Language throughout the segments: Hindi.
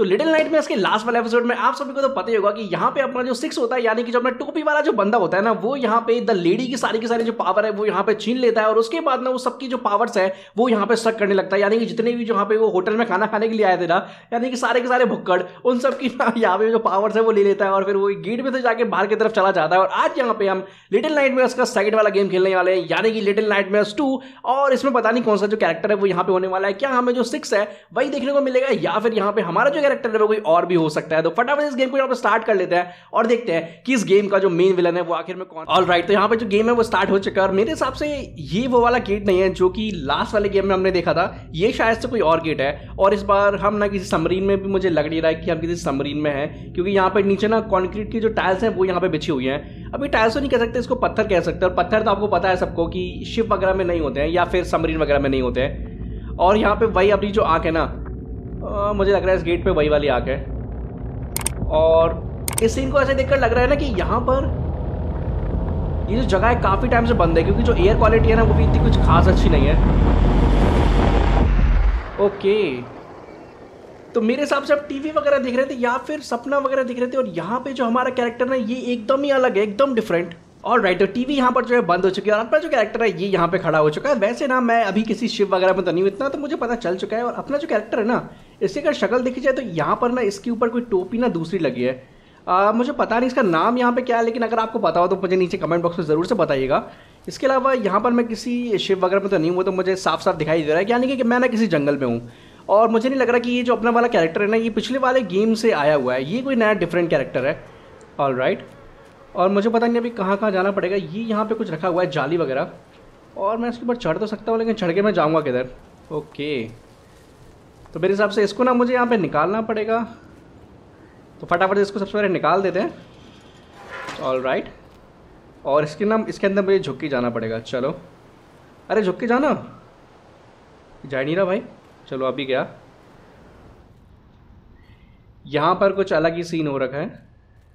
तो लिटिल नाइटमेयर्स के लास्ट वाले एपिसोड में आप सभी को तो पता ही होगा कि यहाँ पे अपना जो 6 होता है, यानी कि जो अपना टोपी वाला जो बंदा होता है ना, वो यहाँ पे द लेडी की सारी जो पावर है वो यहाँ पे छीन लेता है और उसके बाद ना वो सबकी जो पावर्स है वो यहाँ पे शक करने लगता है। यानी कि जितने भी यहाँ पे वो होटल में खाना खाने के लिए आए थे ना, यानी कि सारे के सारे भुक्कड़, उन सबकी यहाँ पे जो पावर्स है वो ले लेता है और फिर वो गेट में से जाके बाहर की तरफ चला जाता है। और आज यहाँ पे हम लिटिल नाइटमेयर्स का सेकंड वाला गेम खेलने वाले हैं, यानी कि लिटिल नाइटमेयर्स 2। और इसमें पता नहीं कौन सा जो कैरेक्टर है वो यहाँ पे होने वाला है, क्या हमें जो 6 है वही देखने को मिलेगा या फिर यहाँ पे हमारा जो कैरेक्टर है वो कोई और भी हो सकता है। तो फटाफट इस गेम को यहाँ पे स्टार्ट कर लेते हैं और देखते हैं कि इस गेम का जो मेन विलन है वो आखिर में कौन। ऑलराइट, तो यहाँ पे जो गेम है वो स्टार्ट हो चुका है और मेरे हिसाब से ये वो वाला गेट नहीं है जो कि लास्ट वाले गेम में हमने देखा था, ये शायद से कोई और गेट है। और इस बार हम ना किसी सबमरीन में भी, मुझे लग नहीं रहा है कि हम किसी सबमरीन में हैं, क्योंकि यहाँ पे नीचे ना कंक्रीट की जो टाइल्स हैं वो यहाँ पे बिछी हुई हैं। अभी टाइल्स तो नहीं कह सकते, इसको पत्थर कह सकते हैं। और पत्थर तो आपको पता है सबको कि शिप वगैरह में नहीं होते हैं या फिर सबमरीन वगैरह में नहीं होते हैं। और यहाँ पे वही अपनी जो आँख है ना, मुझे लग रहा है इस गेट पे वही वाली आँख है। और इस सीन को ऐसे देखकर लग रहा है ना कि यहाँ पर ये जो जगह है काफ़ी टाइम से बंद है, क्योंकि जो एयर क्वालिटी है ना वो भी इतनी कुछ खास अच्छी नहीं है। ओके, तो मेरे हिसाब से अब टीवी वगैरह दिख रहे थे या फिर सपना वगैरह दिख रहे थे। और यहाँ पे जो हमारा कैरेक्टर है ये एकदम ही अलग है, एकदम डिफरेंट। और राइट, तो टीवी यहाँ पर जो है बंद हो चुकी है और अपना जो कैरेक्टर है ये यहाँ पे खड़ा हो चुका है। वैसे ना मैं अभी किसी शिप वगैरह में तो नहीं हूँ, इतना तो मुझे पता चल चुका है। और अपना जो कैरेक्टर है ना, इसकी अगर शक्ल देखी जाए तो यहाँ पर ना इसके ऊपर कोई टोपी ना दूसरी लगी है। मुझे पता नहीं इसका नाम यहाँ पे क्या है, लेकिन अगर आपको पता हो तो मुझे नीचे कमेंट बॉक्स में ज़रूर से बताइएगा। इसके अलावा यहाँ पर मैं किसी शिप वगैरह में तो नहीं हूँ, तो मुझे साफ साफ दिखाई दे रहा है यानी कि मैं ना किसी जंगल में हूँ। और मुझे नहीं लग रहा कि ये जो अपना वाला कैरेक्टर है ना ये पिछले वाले गेम से आया हुआ है, ये कोई नया डिफरेंट कैरेक्टर है। ऑलराइट, और मुझे पता नहीं अभी कहाँ कहाँ जाना पड़ेगा। ये यहाँ पे कुछ रखा हुआ है जाली वगैरह, और मैं इसके ऊपर चढ़ तो सकता हूँ, लेकिन चढ़ के मैं जाऊँगा किधर। ओके, तो मेरे हिसाब से इसको ना मुझे यहाँ पे निकालना पड़ेगा, तो फटाफट इसको सबसे पहले निकाल देते हैं। ऑलराइट, और इसके अंदर मुझे झुक के जाना पड़ेगा। चलो, अरे झुक के जाना, जा नहीं रहा भाई। चलो अभी गया। यहाँ पर कुछ अलग ही सीन हो रखा है,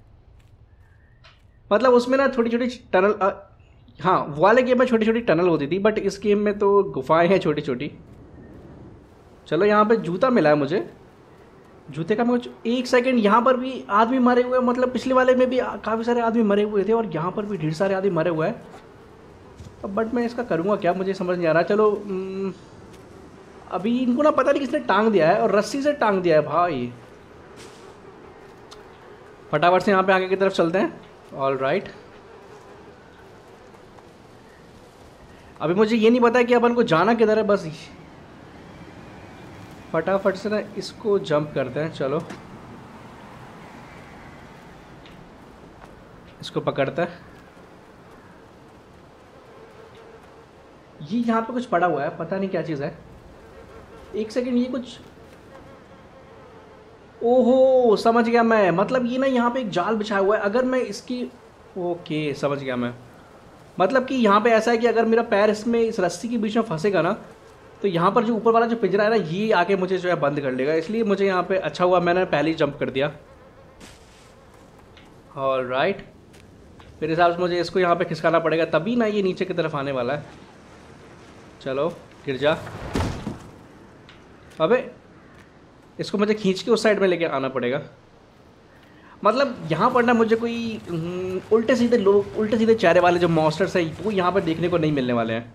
मतलब उसमें ना छोटी छोटी टनल, हाँ वो वाले गेम में छोटी छोटी टनल होती थी, बट इस गेम में तो गुफाएं हैं छोटी छोटी। चलो, यहाँ पे जूता मिला है मुझे, जूते का मैं कुछ, एक सेकंड, यहाँ पर भी आदमी मरे हुए हैं। मतलब पिछले वाले में भी काफ़ी सारे आदमी मरे हुए थे और यहाँ पर भी ढेर सारे आदमी मरे हुए हैं। अब बट मैं इसका करूँगा क्या, मुझे समझ नहीं आ रहा। चलो, अभी इनको ना पता नहीं किसने टांग दिया है और रस्सी से टांग दिया है भाई। फटाफट से यहाँ पे आगे की तरफ चलते हैं। ऑलराइट, अभी मुझे ये नहीं पता है कि अपन को जाना किधर है, बस फटाफट से ना इसको जंप करते हैं। चलो, इसको पकड़ता है। ये यहाँ पे कुछ पड़ा हुआ है, पता नहीं क्या चीज़ है। एक सेकंड, ये कुछ, ओहो समझ गया मैं। मतलब ये ना यहाँ पे एक जाल बिछाया हुआ है, अगर मैं इसकी, ओके समझ गया मैं। मतलब कि यहाँ पे ऐसा है कि अगर मेरा पैर इसमें इस रस्सी के बीच में फंसेगा ना, तो यहाँ पर जो ऊपर वाला जो पिंजरा है ना ये आके मुझे जो है बंद कर लेगा। इसलिए मुझे यहाँ पे अच्छा हुआ मैंने पहले ही जंप कर दिया। ऑलराइट, मेरे हिसाब से मुझे इसको यहाँ पे खिसकाना पड़ेगा, तभी ना ये नीचे की तरफ आने वाला है। चलो गिर जा। अबे इसको मुझे खींच के उस साइड में लेके आना पड़ेगा। मतलब यहाँ पर ना मुझे कोई उल्टे सीधे लोग, उल्टे सीधे चेहरे वाले जो मॉन्स्टर्स है वो यहाँ पर देखने को नहीं मिलने वाले हैं।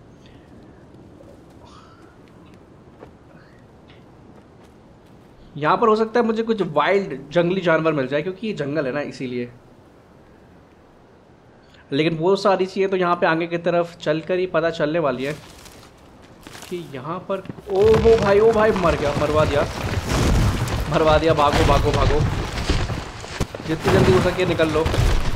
यहाँ पर हो सकता है मुझे कुछ वाइल्ड जंगली जानवर मिल जाए, क्योंकि ये जंगल है ना इसीलिए। लेकिन वो सारी चीज़ें तो यहाँ पे आगे की तरफ चलकर ही पता चलने वाली है कि यहाँ पर, ओ भाई मर गया, मरवा दिया। भागो, जितनी जल्दी हो सके निकल लो।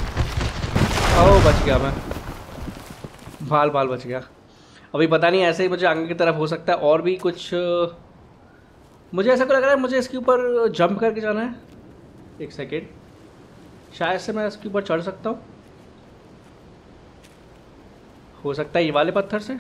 ओ बच गया मैं, बाल बच गया। अभी पता नहीं, ऐसे ही मुझे आगे की तरफ हो सकता है और भी कुछ। मुझे ऐसा लग रहा है मुझे इसके ऊपर जंप करके जाना है। एक सेकेंड, शायद से मैं इसके ऊपर चढ़ सकता हूँ, हो सकता है ये वाले पत्थर से।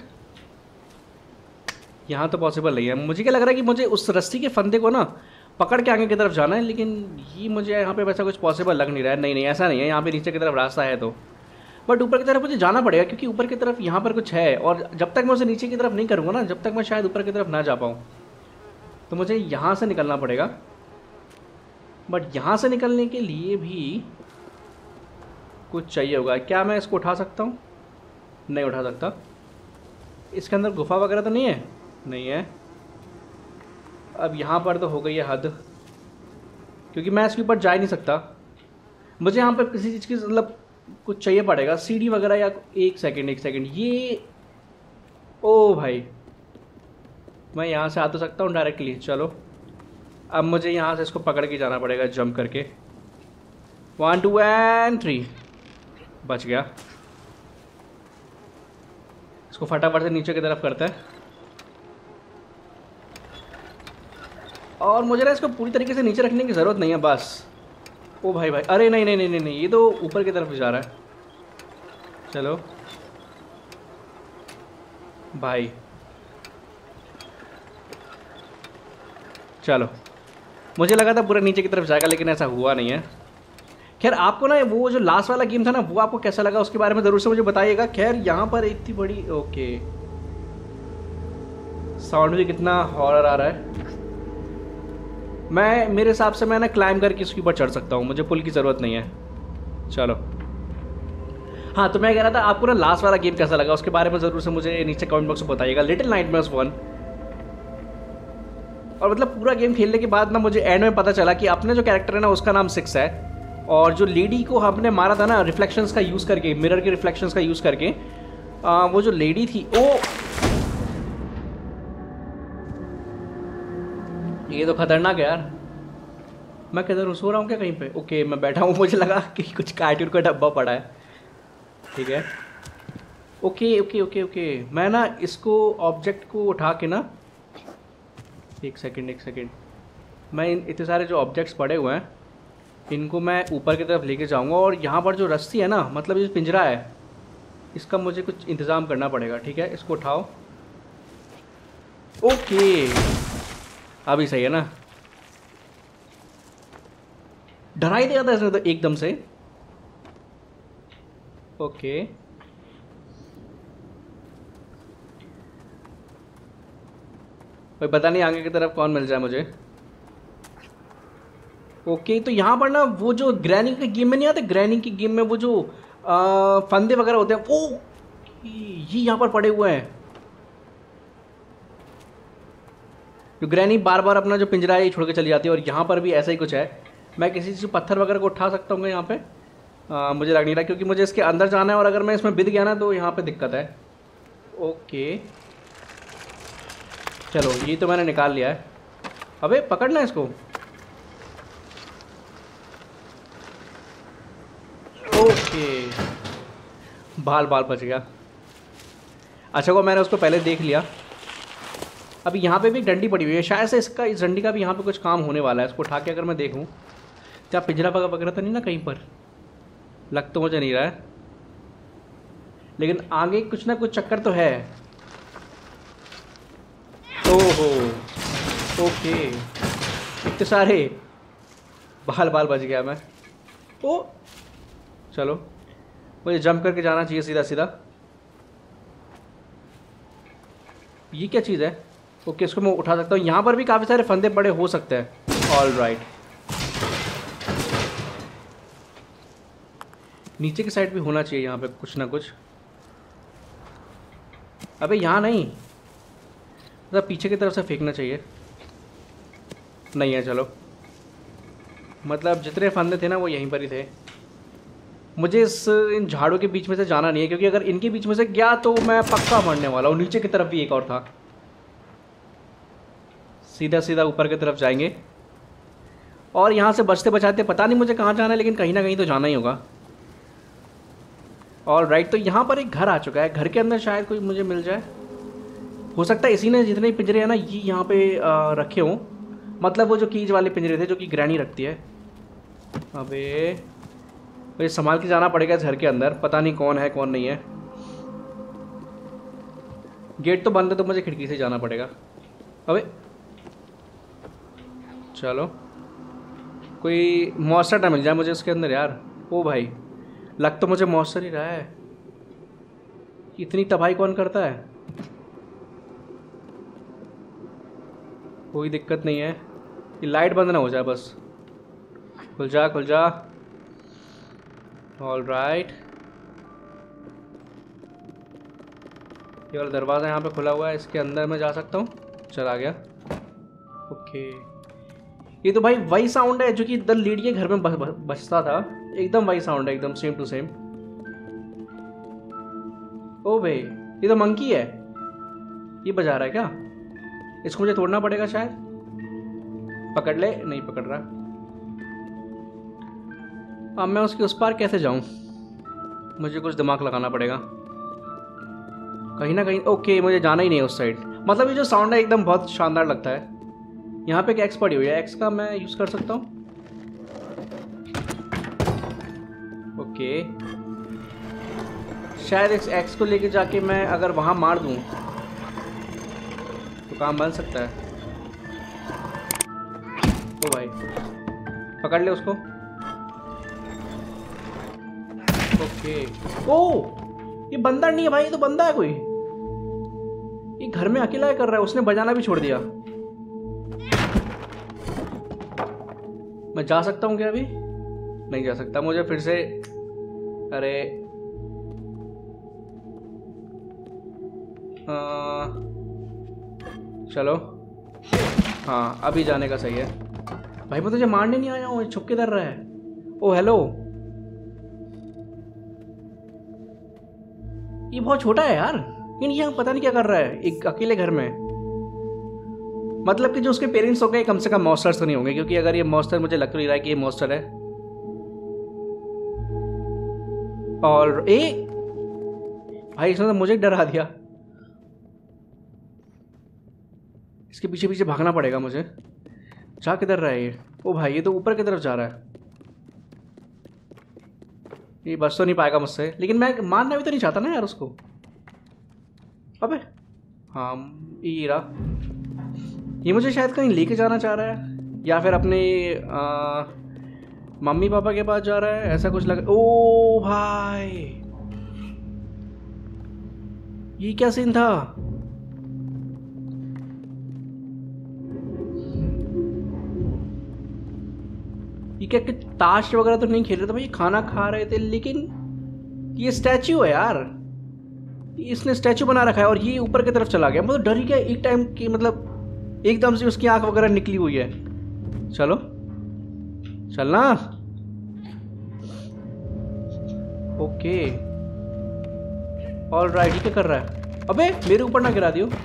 यहाँ तो पॉसिबल नहीं है। मुझे क्या लग रहा है कि मुझे उस रस्सी के फंदे को ना पकड़ के आगे की तरफ जाना है, लेकिन ये मुझे यहाँ पे वैसा कुछ पॉसिबल लग नहीं रहा है। नहीं ऐसा नहीं है, यहाँ पे नीचे की तरफ रास्ता है तो, बट ऊपर की तरफ मुझे जाना पड़ेगा, क्योंकि ऊपर की तरफ यहाँ पर कुछ है। और जब तक मैं उसे नीचे की तरफ नहीं करूँगा ना, जब तक मैं शायद ऊपर की तरफ ना जा पाऊँ, तो मुझे यहाँ से निकलना पड़ेगा। बट यहाँ से निकलने के लिए भी कुछ चाहिए होगा। क्या मैं इसको उठा सकता हूँ? नहीं उठा सकता। इसके अंदर गुफा वगैरह तो नहीं है? नहीं है। अब यहाँ पर तो हो गई है हद, क्योंकि मैं इसके ऊपर जा ही नहीं सकता। मुझे यहाँ पर किसी चीज़ की मतलब कुछ चाहिए पड़ेगा, सीढ़ी वगैरह या एक सेकंड ये। ओ भाई, मैं यहाँ से आ तो सकता हूँ डायरेक्टली। चलो अब मुझे यहाँ से इसको पकड़ के जाना पड़ेगा जंप करके। 1 2 एंड 3। बच गया। इसको फटाफट से नीचे की तरफ करता है। और मुझे ना इसको पूरी तरीके से नीचे रखने की ज़रूरत नहीं है बस। ओ भाई भाई, अरे नहीं नहीं नहीं नहीं नहीं, ये तो ऊपर की तरफ जा रहा है। चलो भाई, चलो। मुझे लगा था पूरा नीचे की तरफ जाएगा, लेकिन ऐसा हुआ नहीं है। खैर, आपको ना वो जो लास्ट वाला गेम था ना, वो आपको कैसा लगा उसके बारे में ज़रूर से मुझे बताइएगा। खैर, यहाँ पर इतनी बड़ी, ओके, साउंड भी कितना हॉरर आ रहा है। मेरे हिसाब से मैं ना क्लाइम करके इसके ऊपर चढ़ सकता हूँ, मुझे पुल की ज़रूरत नहीं है। चलो, हाँ, तो मैं कह रहा था आपको ना लास्ट वाला गेम कैसा लगा उसके बारे में ज़रूर से मुझे नीचे कमेंट बॉक्स में बताइएगा। Little Nightmares 1। और मतलब पूरा गेम खेलने के बाद ना मुझे एंड में पता चला कि अपने जो कैरेक्टर है ना उसका नाम 6 है, और जो लेडी को हमने मारा था ना रिफ्लेक्शंस का यूज़ करके, मिरर के रिफ्लेक्शंस का यूज़ करके, वो जो लेडी थी, ये तो खतरनाक है यार। मैं किधर सो रहा हूँ क्या कहीं पे? ओके, मैं बैठा हूँ, मुझे लगा कि कुछ कार्टून का डब्बा पड़ा है। ठीक है, ओके ओके ओके ओके। मैं ना इसको ऑब्जेक्ट को उठा के ना, एक सेकंड, मैं इतने सारे जो ऑब्जेक्ट्स पड़े हुए हैं इनको मैं ऊपर की तरफ लेके जाऊंगा, और यहाँ पर जो रस्सी है ना, मतलब ये पिंजरा है, इसका मुझे कुछ इंतज़ाम करना पड़ेगा। ठीक है, इसको उठाओ। ओके, अभी सही है ना? डरा ही दिया था इसने तो एकदम से। ओके, भाई पता नहीं आगे की तरफ कौन मिल जाए मुझे। ओके, तो यहाँ पर ना वो जो ग्रैनी के गेम में नहीं आते, ग्रैनी की गेम में वो जो फंदे वगैरह होते हैं, वो ये यहाँ पर पड़े हुए हैं। जो ग्रैनी बार बार अपना जो पिंजरा है ये छोड़ के चली जाती है, और यहाँ पर भी ऐसा ही कुछ है। मैं किसी चीज़ पत्थर वगैरह को उठा सकता हूँ यहाँ पे? मुझे लग नहीं रहा, क्योंकि मुझे इसके अंदर जाना है, और अगर मैं इसमें बिद गया ना तो यहाँ पे दिक्कत है। ओके, चलो, ये तो मैंने निकाल लिया है। अबे पकड़ना इसको। ओके, बाल बच गया। अच्छा को मैंने उसको पहले देख लिया। अभी यहाँ पे भी एक डंडी पड़ी हुई है, शायद से इस डंडी का भी यहाँ पे कुछ काम होने वाला है। इसको उठा के अगर मैं देखूँ, क्या पिंजरा वगैरह तो नहीं ना कहीं पर? लग तो मुझे नहीं रहा है, लेकिन आगे कुछ ना कुछ चक्कर तो है। ओहो, ओके, इतने सारे बाल बच गया मैं। ओ चलो, मुझे जंप करके जाना चाहिए सीधा सीधा। ये क्या चीज़ है? ओके, इसको मैं उठा सकता हूँ। यहाँ पर भी काफ़ी सारे फंदे बड़े हो सकते हैं। ऑल राइट, नीचे की साइड भी होना चाहिए यहाँ पे कुछ ना कुछ। अबे यहाँ नहीं, मतलब पीछे की तरफ से फेंकना चाहिए। नहीं है, चलो, मतलब जितने फंदे थे ना वो यहीं पर ही थे। मुझे इन झाड़ों के बीच में से जाना नहीं है, क्योंकि अगर इनके बीच में से गया तो मैं पक्का मरने वाला हूँ। नीचे की तरफ भी एक और था। सीधा सीधा ऊपर की तरफ जाएंगे, और यहाँ से बचते बचाते पता नहीं मुझे कहाँ जाना है, लेकिन कहीं ना कहीं तो जाना ही होगा। ऑल राइट, तो यहाँ पर एक घर आ चुका है। घर के अंदर शायद कोई मुझे मिल जाए। हो सकता है इसी ने जितने पिंजरे हैं ना ये यहाँ पे रखे हों, मतलब वो जो कीज वाले पिंजरे थे जो कि ग्रैनी रखती है। अबे मुझे संभाल के जाना पड़ेगा इस घर के अंदर, पता नहीं कौन है कौन नहीं है। गेट तो बंद है, तो मुझे खिड़की से जाना पड़ेगा। अबे चलो, कोई मॉन्स्टर ना मिल जाए मुझे इसके अंदर यार। ओ भाई, लग तो मुझे मॉन्स्टर ही रहा है। इतनी तबाही कौन करता है? कोई दिक्कत नहीं है, ये लाइट बंद ना हो जाए बस। खुल जा खुल जा। ऑल राइट, ये वाला दरवाज़ा यहाँ पे खुला हुआ है, इसके अंदर मैं जा सकता हूँ। चला गया। ओके, ये तो भाई वही साउंड है जो कि द लीड के घर में बजता था। एकदम वही साउंड है, एकदम सेम टू सेम। ओ भाई, ये तो मंकी है, ये बजा रहा है क्या? इसको मुझे तोड़ना पड़ेगा शायद। पकड़ ले, नहीं पकड़ रहा। अब मैं उसके उस पार कैसे जाऊं? मुझे कुछ दिमाग लगाना पड़ेगा कहीं ना कहीं। ओके, मुझे जाना ही नहीं है उस साइड। मतलब ये जो साउंड है एकदम बहुत शानदार लगता है। यहाँ पे एक एक्स पड़ी हुई है, एक्स का मैं यूज़ कर सकता हूँ। ओके, शायद इस एक्स को लेके जाके मैं अगर वहाँ मार दूँ तो काम बन सकता है। ओ भाई, पकड़ ले उसको। ओके, ओ ये बंदर नहीं है भाई, ये तो बंदा है कोई। ये घर में अकेला कर रहा है, उसने बजाना भी छोड़ दिया। मैं जा सकता हूँ क्या अभी? नहीं जा सकता, मुझे फिर से। अरे चलो, हाँ अभी जाने का सही है। भाई मैं तुझे मारने नहीं आया हूँ, छुप के डर रहा है। ओ हेलो, ये बहुत छोटा है यार, लेकिन ये पता नहीं क्या कर रहा है एक अकेले घर में। मतलब कि जो उसके पेरेंट्स हो गए कम से कम मॉन्स्टर्स तो नहीं होंगे, क्योंकि अगर ये मॉन्स्टर, मुझे लग नहीं रहा है कि ये मॉन्स्टर है। और भाई इसने तो मुझे डरा दिया। इसके पीछे पीछे भागना पड़ेगा मुझे। जा किधर रहा है ये? ओ भाई, ये तो ऊपर की तरफ जा रहा है। ये बच तो नहीं पाएगा मुझसे, लेकिन मैं मारना भी तो नहीं चाहता ना यार उसको। अबे हाँ, ये रहा। ये मुझे शायद कहीं लेके जाना चाह रहा है, या फिर अपने मम्मी पापा के पास जा रहा है, ऐसा कुछ लग। ओ भाई, ये क्या सीन था? ये क्या ताश वगैरह तो नहीं खेल रहे थे भाई, ये खाना खा रहे थे। लेकिन ये स्टैचू है यार, इसने स्टैचू बना रखा है और ये ऊपर की तरफ चला गया। मतलब डर ही गया एक टाइम की, मतलब एकदम से उसकी आंख वगैरह निकली हुई है। चलो चलना। ओके, ऑल राइट, ये क्या कर रहा है? अबे मेरे ऊपर ना गिरा दियो।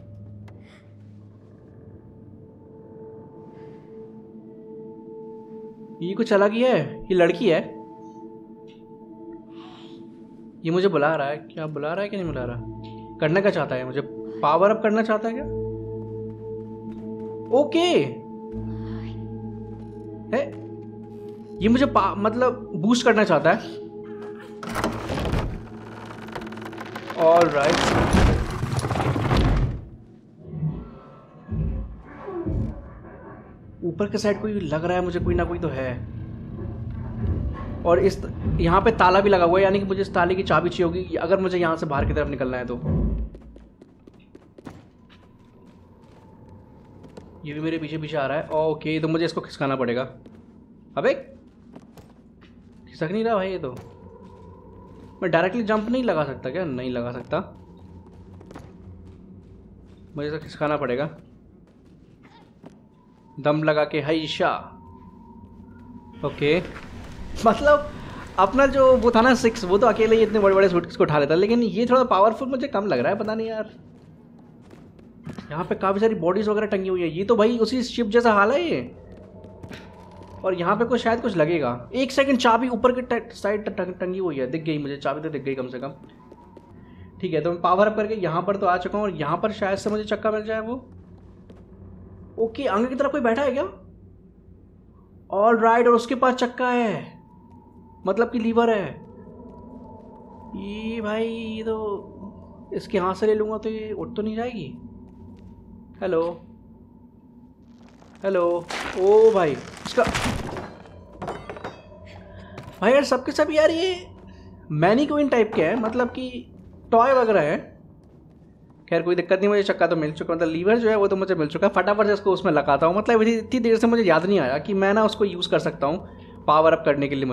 ये कुछ अलग ही है, ये लड़की है। ये मुझे बुला रहा है, क्या बुला रहा है कि नहीं बुला रहा? करना क्या चाहता है? मुझे पावर अप करना चाहता है क्या? ओके है, ये मुझे मतलब बूस्ट करना चाहता है। ऑल राइट, ऊपर के साइड कोई लग रहा है मुझे, कोई ना कोई तो है। और इस यहाँ पे ताला भी लगा हुआ है, यानी कि मुझे इस ताले की चाबी चाहिए होगी अगर मुझे यहाँ से बाहर की तरफ निकलना है तो। ये भी मेरे पीछे पीछे आ रहा है। ओके, तो मुझे इसको खिसकाना पड़ेगा। अबे खिसक नहीं रहा भाई ये तो। मैं डायरेक्टली जंप नहीं लगा सकता क्या? नहीं लगा सकता, मुझे इसे खिसकाना पड़ेगा दम लगा के। हाइशा। ओके, मतलब अपना जो वो था ना 6, वो तो अकेले ही इतने बड़े बड़े सूटकेस को उठा लेता, लेकिन ये थोड़ा पावरफुल मुझे कम लग रहा है, पता नहीं यार। यहाँ पे काफ़ी सारी बॉडीज वगैरह टंगी हुई है। ये तो भाई उसी शिप जैसा हाल है ये। और यहाँ पे कुछ शायद कुछ लगेगा। एक सेकंड, चाबी ऊपर के साइड टंगी हुई है, दिख गई मुझे, चाबी तो दिख गई कम से कम। ठीक है, तो मैं पावर अप करके यहाँ पर तो आ चुका हूँ, और यहाँ पर शायद से मुझे चक्का मिल जाए वो। ओके, आगे की तरफ कोई बैठा है क्या? ऑल राइट, और उसके पास चक्का है, मतलब कि लीवर है। ये भाई, ये तो इसके हाथ से ले लूँगा तो ये उठ तो नहीं जाएगी। Hello hello. ओ भाई, इसका भाई यार सबके सब यार ये मैनीक्विन टाइप के हैं, मतलब कि टॉय वगैरह है। खैर कोई दिक्कत नहीं, मुझे चक्का तो मिल चुका, मतलब लीवर जो है वो तो मुझे मिल चुका है। फटाफट से इसको उसमें लगाता हूँ। मतलब इतनी देर से मुझे याद नहीं आया कि मैं ना उसको यूज़ कर सकता हूँ। पावर अप करने के लिए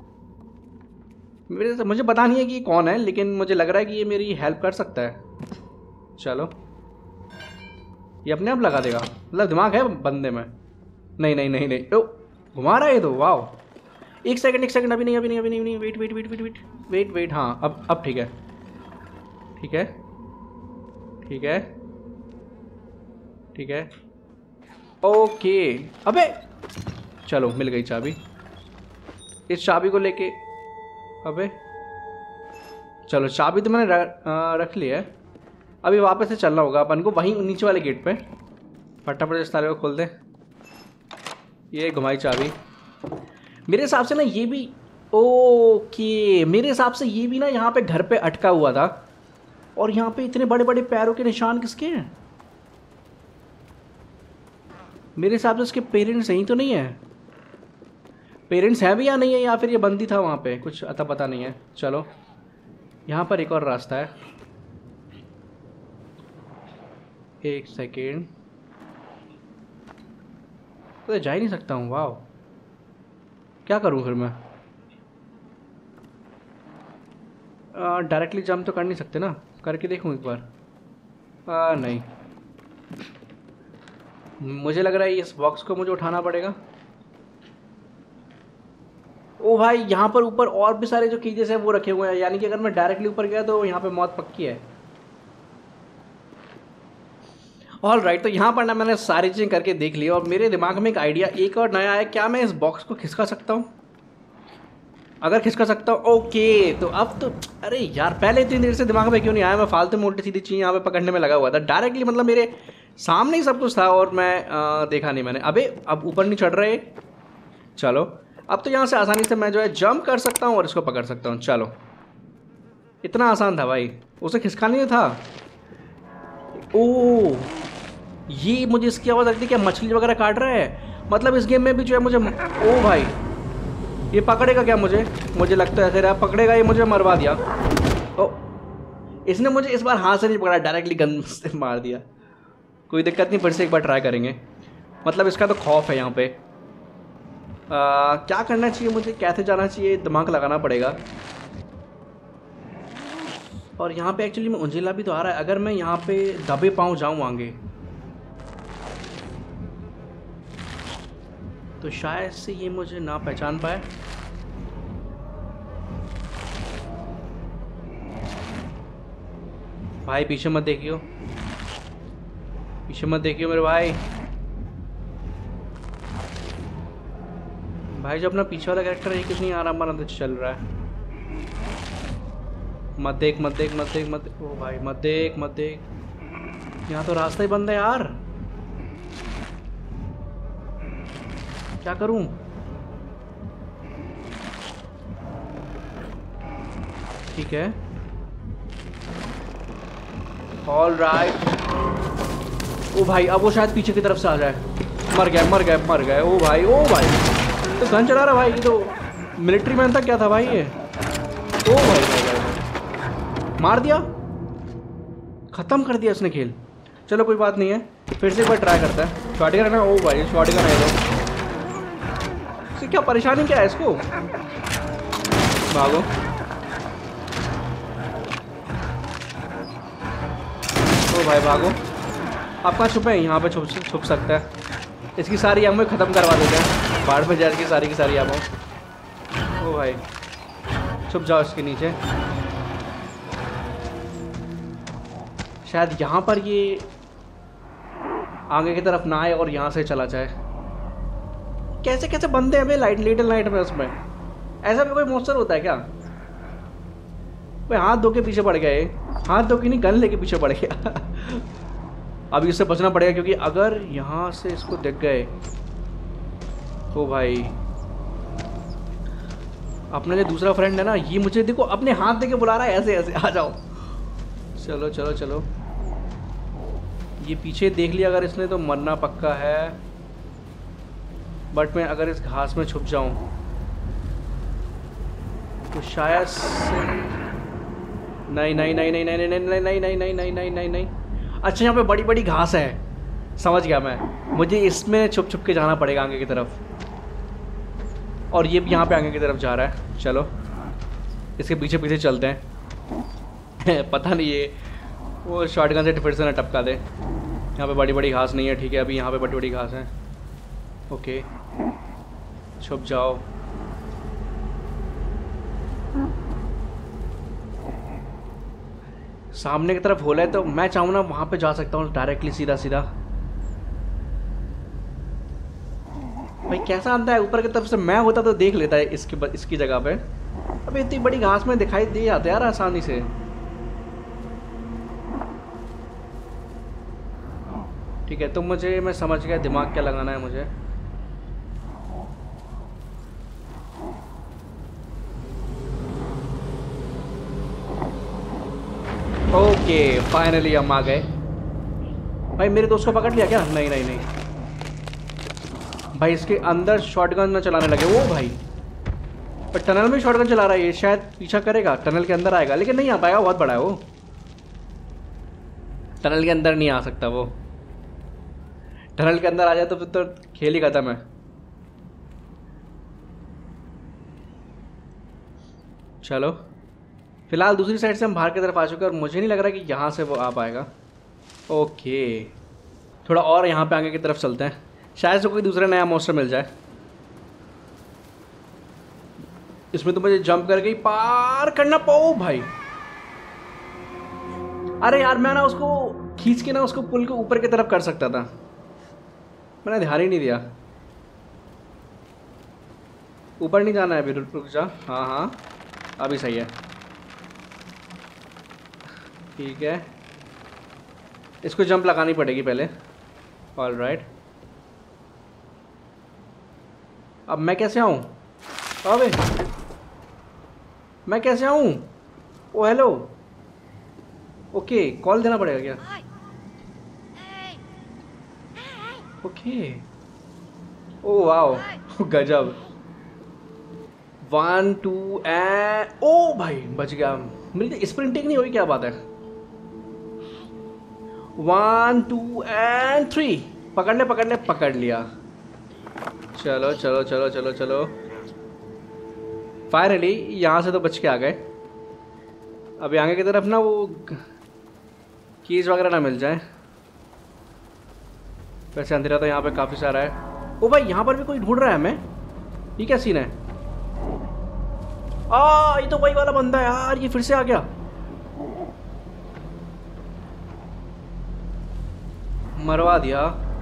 मुझे पता नहीं है कि ये कौन है, लेकिन मुझे लग रहा है कि ये मेरी हेल्प कर सकता है। चलो, ये अपने आप लगा देगा, मतलब दिमाग है बंदे में। नहीं नहीं नहीं नहीं, ओ घुमा रहा है ये तो, वाह। एक सेकंड, अभी नहीं, वेट। हाँ अब ठीक है। ओके, अबे चलो मिल गई चाबी। इस चाबी को लेके, अबे चलो चाबी तो मैंने रख ली है। अभी वापस से चलना होगा अपन को वहीं नीचे वाले गेट पे। फटाफट इस ताले को खोल दे। ये घुमाई चाबी। मेरे हिसाब से ना ये भी, ओके मेरे हिसाब से ये भी ना यहाँ पे घर पे अटका हुआ था। और यहाँ पे इतने बड़े बड़े पैरों के निशान किसके हैं? मेरे हिसाब से उसके पेरेंट्स यहीं तो नहीं है। पेरेंट्स हैं भी या नहीं है, या फिर ये बंदी था वहाँ पे, कुछ अता पता नहीं है। चलो यहाँ पर एक और रास्ता है। एक सेकेंड, तो जा ही नहीं सकता हूँ। वाह, क्या करूँ फिर मैं? डायरेक्टली जंप तो कर नहीं सकते ना, करके देखूँ एक बार। नहीं, मुझे लग रहा है इस बॉक्स को मुझे उठाना पड़ेगा। ओ भाई, यहाँ पर ऊपर और भी सारे जो कीजेस हैं वो रखे हुए हैं, यानी कि अगर मैं डायरेक्टली ऊपर गया तो यहाँ पे मौत पक्की है। ऑल राइट, तो यहाँ पर ना मैंने सारी चीज़ें करके देख ली और मेरे दिमाग में एक आइडिया एक और नया है। क्या मैं इस बॉक्स को खिसका सकता हूँ? अगर खिसका सकता हूँ, ओके। तो अब तो, अरे यार पहले इतनी देर से दिमाग में क्यों नहीं आया? मैं फालतू में उल्टी सीधी चीज़ यहाँ पे पकड़ने में लगा हुआ था। डायरेक्टली मतलब मेरे सामने ही सब कुछ था और मैं देखा नहीं मैंने। अबे अब ऊपर नहीं चढ़ रहे। चलो, अब तो यहाँ से आसानी से मैं जो है जंप कर सकता हूँ और इसको पकड़ सकता हूँ। चलो, इतना आसान था भाई, उसे खिसका नहीं था। ओ, ये मुझे इसकी आवाज़ लगती है क्या मछली वगैरह काट रहा है? मतलब इस गेम में भी जो है मुझे, ओ भाई ये पकड़ेगा क्या मुझे? मुझे लगता है खैर पकड़ेगा, ये मुझे मरवा दिया। ओ, इसने मुझे इस बार हाथ से नहीं पकड़ा, डायरेक्टली गन से मार दिया। कोई दिक्कत नहीं, फिर से एक बार ट्राई करेंगे। मतलब इसका तो खौफ है यहाँ पे। क्या करना चाहिए मुझे, कैसे जाना चाहिए, दिमाग लगाना पड़ेगा। और यहाँ पे एक्चुअली में उंजेला भी तो आ रहा है। अगर मैं यहाँ पे दबे पाँव जाऊँ आगे तो शायद से ये मुझे ना पहचान पाए। भाई पीछे मत देखियो, पीछे मत देखियो मेरे भाई। भाई जो अपना पीछे वाला कैरेक्टर है कितनी आराम आराम से चल रहा है। मत देख मत देख मत देख मत देख, ओ भाई मत देख मत देख। यहाँ तो रास्ता ही बंद है यार, क्या करूं? ठीक है, ऑल राइट। ओ भाई अब वो शायद पीछे की तरफ से आ जाए। मर गए मर गए मर गए। ओ भाई तो गन चला रहा भाई, ये तो मिलिट्री मैन था क्या था भाई ये? ओ भाई, भाई मार दिया, खत्म कर दिया उसने खेल। चलो कोई बात नहीं है, फिर से एक बार ट्राई करता है। शॉटगन है ना? ओ भाई शॉटगन है तो इससे क्या परेशानी क्या है इसको? भागो, ओ भाई भागो। आप कहाँ छुपे हैं? यहाँ पे छुप सकता है। इसकी सारी आमों ख़त्म करवा देते हैं, बाढ़ में जा की सारी आमों। ओ भाई छुप जाओ इसके नीचे। शायद यहाँ पर ये आगे की तरफ ना आए और यहाँ से चला जाए। कैसे कैसे बनते हैं भाई लिटिल नाइट में? उसमें ऐसा भी कोई मॉन्स्टर होता है क्या? भाई हाथ धो के पीछे पड़ गए, हाथ धो के नहीं गन लेके पीछे पड़ गया। अभी इससे बचना पड़ेगा क्योंकि अगर यहाँ से इसको दिख गए तो भाई अपना जो दूसरा फ्रेंड है ना, ये मुझे देखो अपने हाथ देके बुला रहा है ऐसे ऐसे, आ जाओ। चलो चलो चलो, ये पीछे देख लिया अगर इसने तो मरना पक्का है। बट मैं अगर इस घास में छुप जाऊं तो शायद नहीं नहीं नहीं नहीं नहीं नहीं नहीं नहीं नहीं नहीं नहीं नहीं नहीं नहीं। अच्छा यहाँ पे बड़ी बड़ी घास है, समझ गया मैं। मुझे इसमें छुप छुप के जाना पड़ेगा आगे की तरफ। और ये भी यहाँ पे आगे की तरफ जा रहा है। चलो इसके पीछे पीछे चलते हैं। पता नहीं ये वो शॉटगन से फिर से ना टपका दे। यहाँ पे बड़ी बड़ी घास नहीं है, ठीक है। अभी यहाँ पे बड़ी बड़ी घास है। ओके छुप जाओ। सामने की तरफ होला है तो मैं चाहूँ ना वहाँ पे जा सकता हूँ डायरेक्टली सीधा सीधा। भाई कैसा आता है ऊपर की तरफ से, मैं होता तो देख लेता है इसकी जगह पे। अबे इतनी बड़ी घास में दिखाई दे जाते यार आसानी से। ठीक है तो मुझे, मैं समझ गया दिमाग क्या लगाना है मुझे। ओके फाइनली हम आ गए। भाई मेरे दोस्त को पकड़ लिया क्या? नहीं नहीं नहीं भाई, इसके अंदर शॉटगन ना चलाने लगे वो भाई। पर टनल में शॉटगन चला रहा है ये, शायद पीछा करेगा, टनल के अंदर आएगा लेकिन नहीं आ पाएगा, बहुत बड़ा है वो। टनल के अंदर नहीं आ सकता वो। टनल के अंदर आ जाए तो फिर तो खेल ही खत्म है। चलो फिलहाल दूसरी साइड से हम बाहर की तरफ आ चुके हैं और मुझे नहीं लग रहा कि यहाँ से वो आ पाएगा। ओके थोड़ा और यहाँ पे आगे की तरफ चलते हैं, शायद से कोई दूसरा नया मॉन्स्टर मिल जाए। इसमें तो मुझे जंप करके ही पार करना पाओ भाई। अरे यार मैं ना उसको खींच के ना उसको पुल के ऊपर की तरफ कर सकता था, मैंने ध्यान ही नहीं दिया। ऊपर नहीं जाना है अभी, रुक जा। हाँ हाँ अभी सही है, ठीक है। इसको जंप लगानी पड़ेगी पहले। ऑलराइट अब मैं कैसे आऊँ? अबे मैं कैसे आऊँ? ओ हेलो। ओके कॉल देना पड़ेगा क्या? ओके ओ वाओ गजब। 1 2 एंड ओ भाई बच गया। मेरी स्प्रिंटिंग नहीं हुई, क्या बात है। 1 2 एंड 3 पकड़ने पकड़ने पकड़ लिया। चलो चलो चलो चलो चलो फाइनली यहाँ से तो बच के आ गए। अभी आगे की तरफ ना वो कीज वगैरह ना मिल जाए। वैसे अंधेरा तो यहाँ पे काफ़ी सारा है। ओ भाई यहाँ पर भी कोई ढूंढ रहा है हमें, ये क्या सीन है? ये तो वही वाला बंदा है यार, ये फिर से आ गया। मरवा दिया।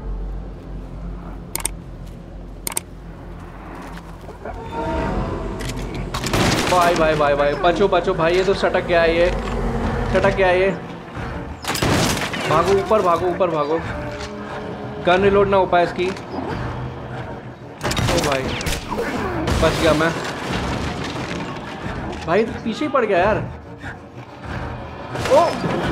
भाई भाई भाई भाई बचो बचो भाई, ये तो सटक गया है, ये सटक गया है ये। भागो ऊपर भागो ऊपर भागो, गन रिलोड ना हो पाए इसकी। ओ भाई बच गया मैं। भाई पीछे ही पड़ गया यार। ओ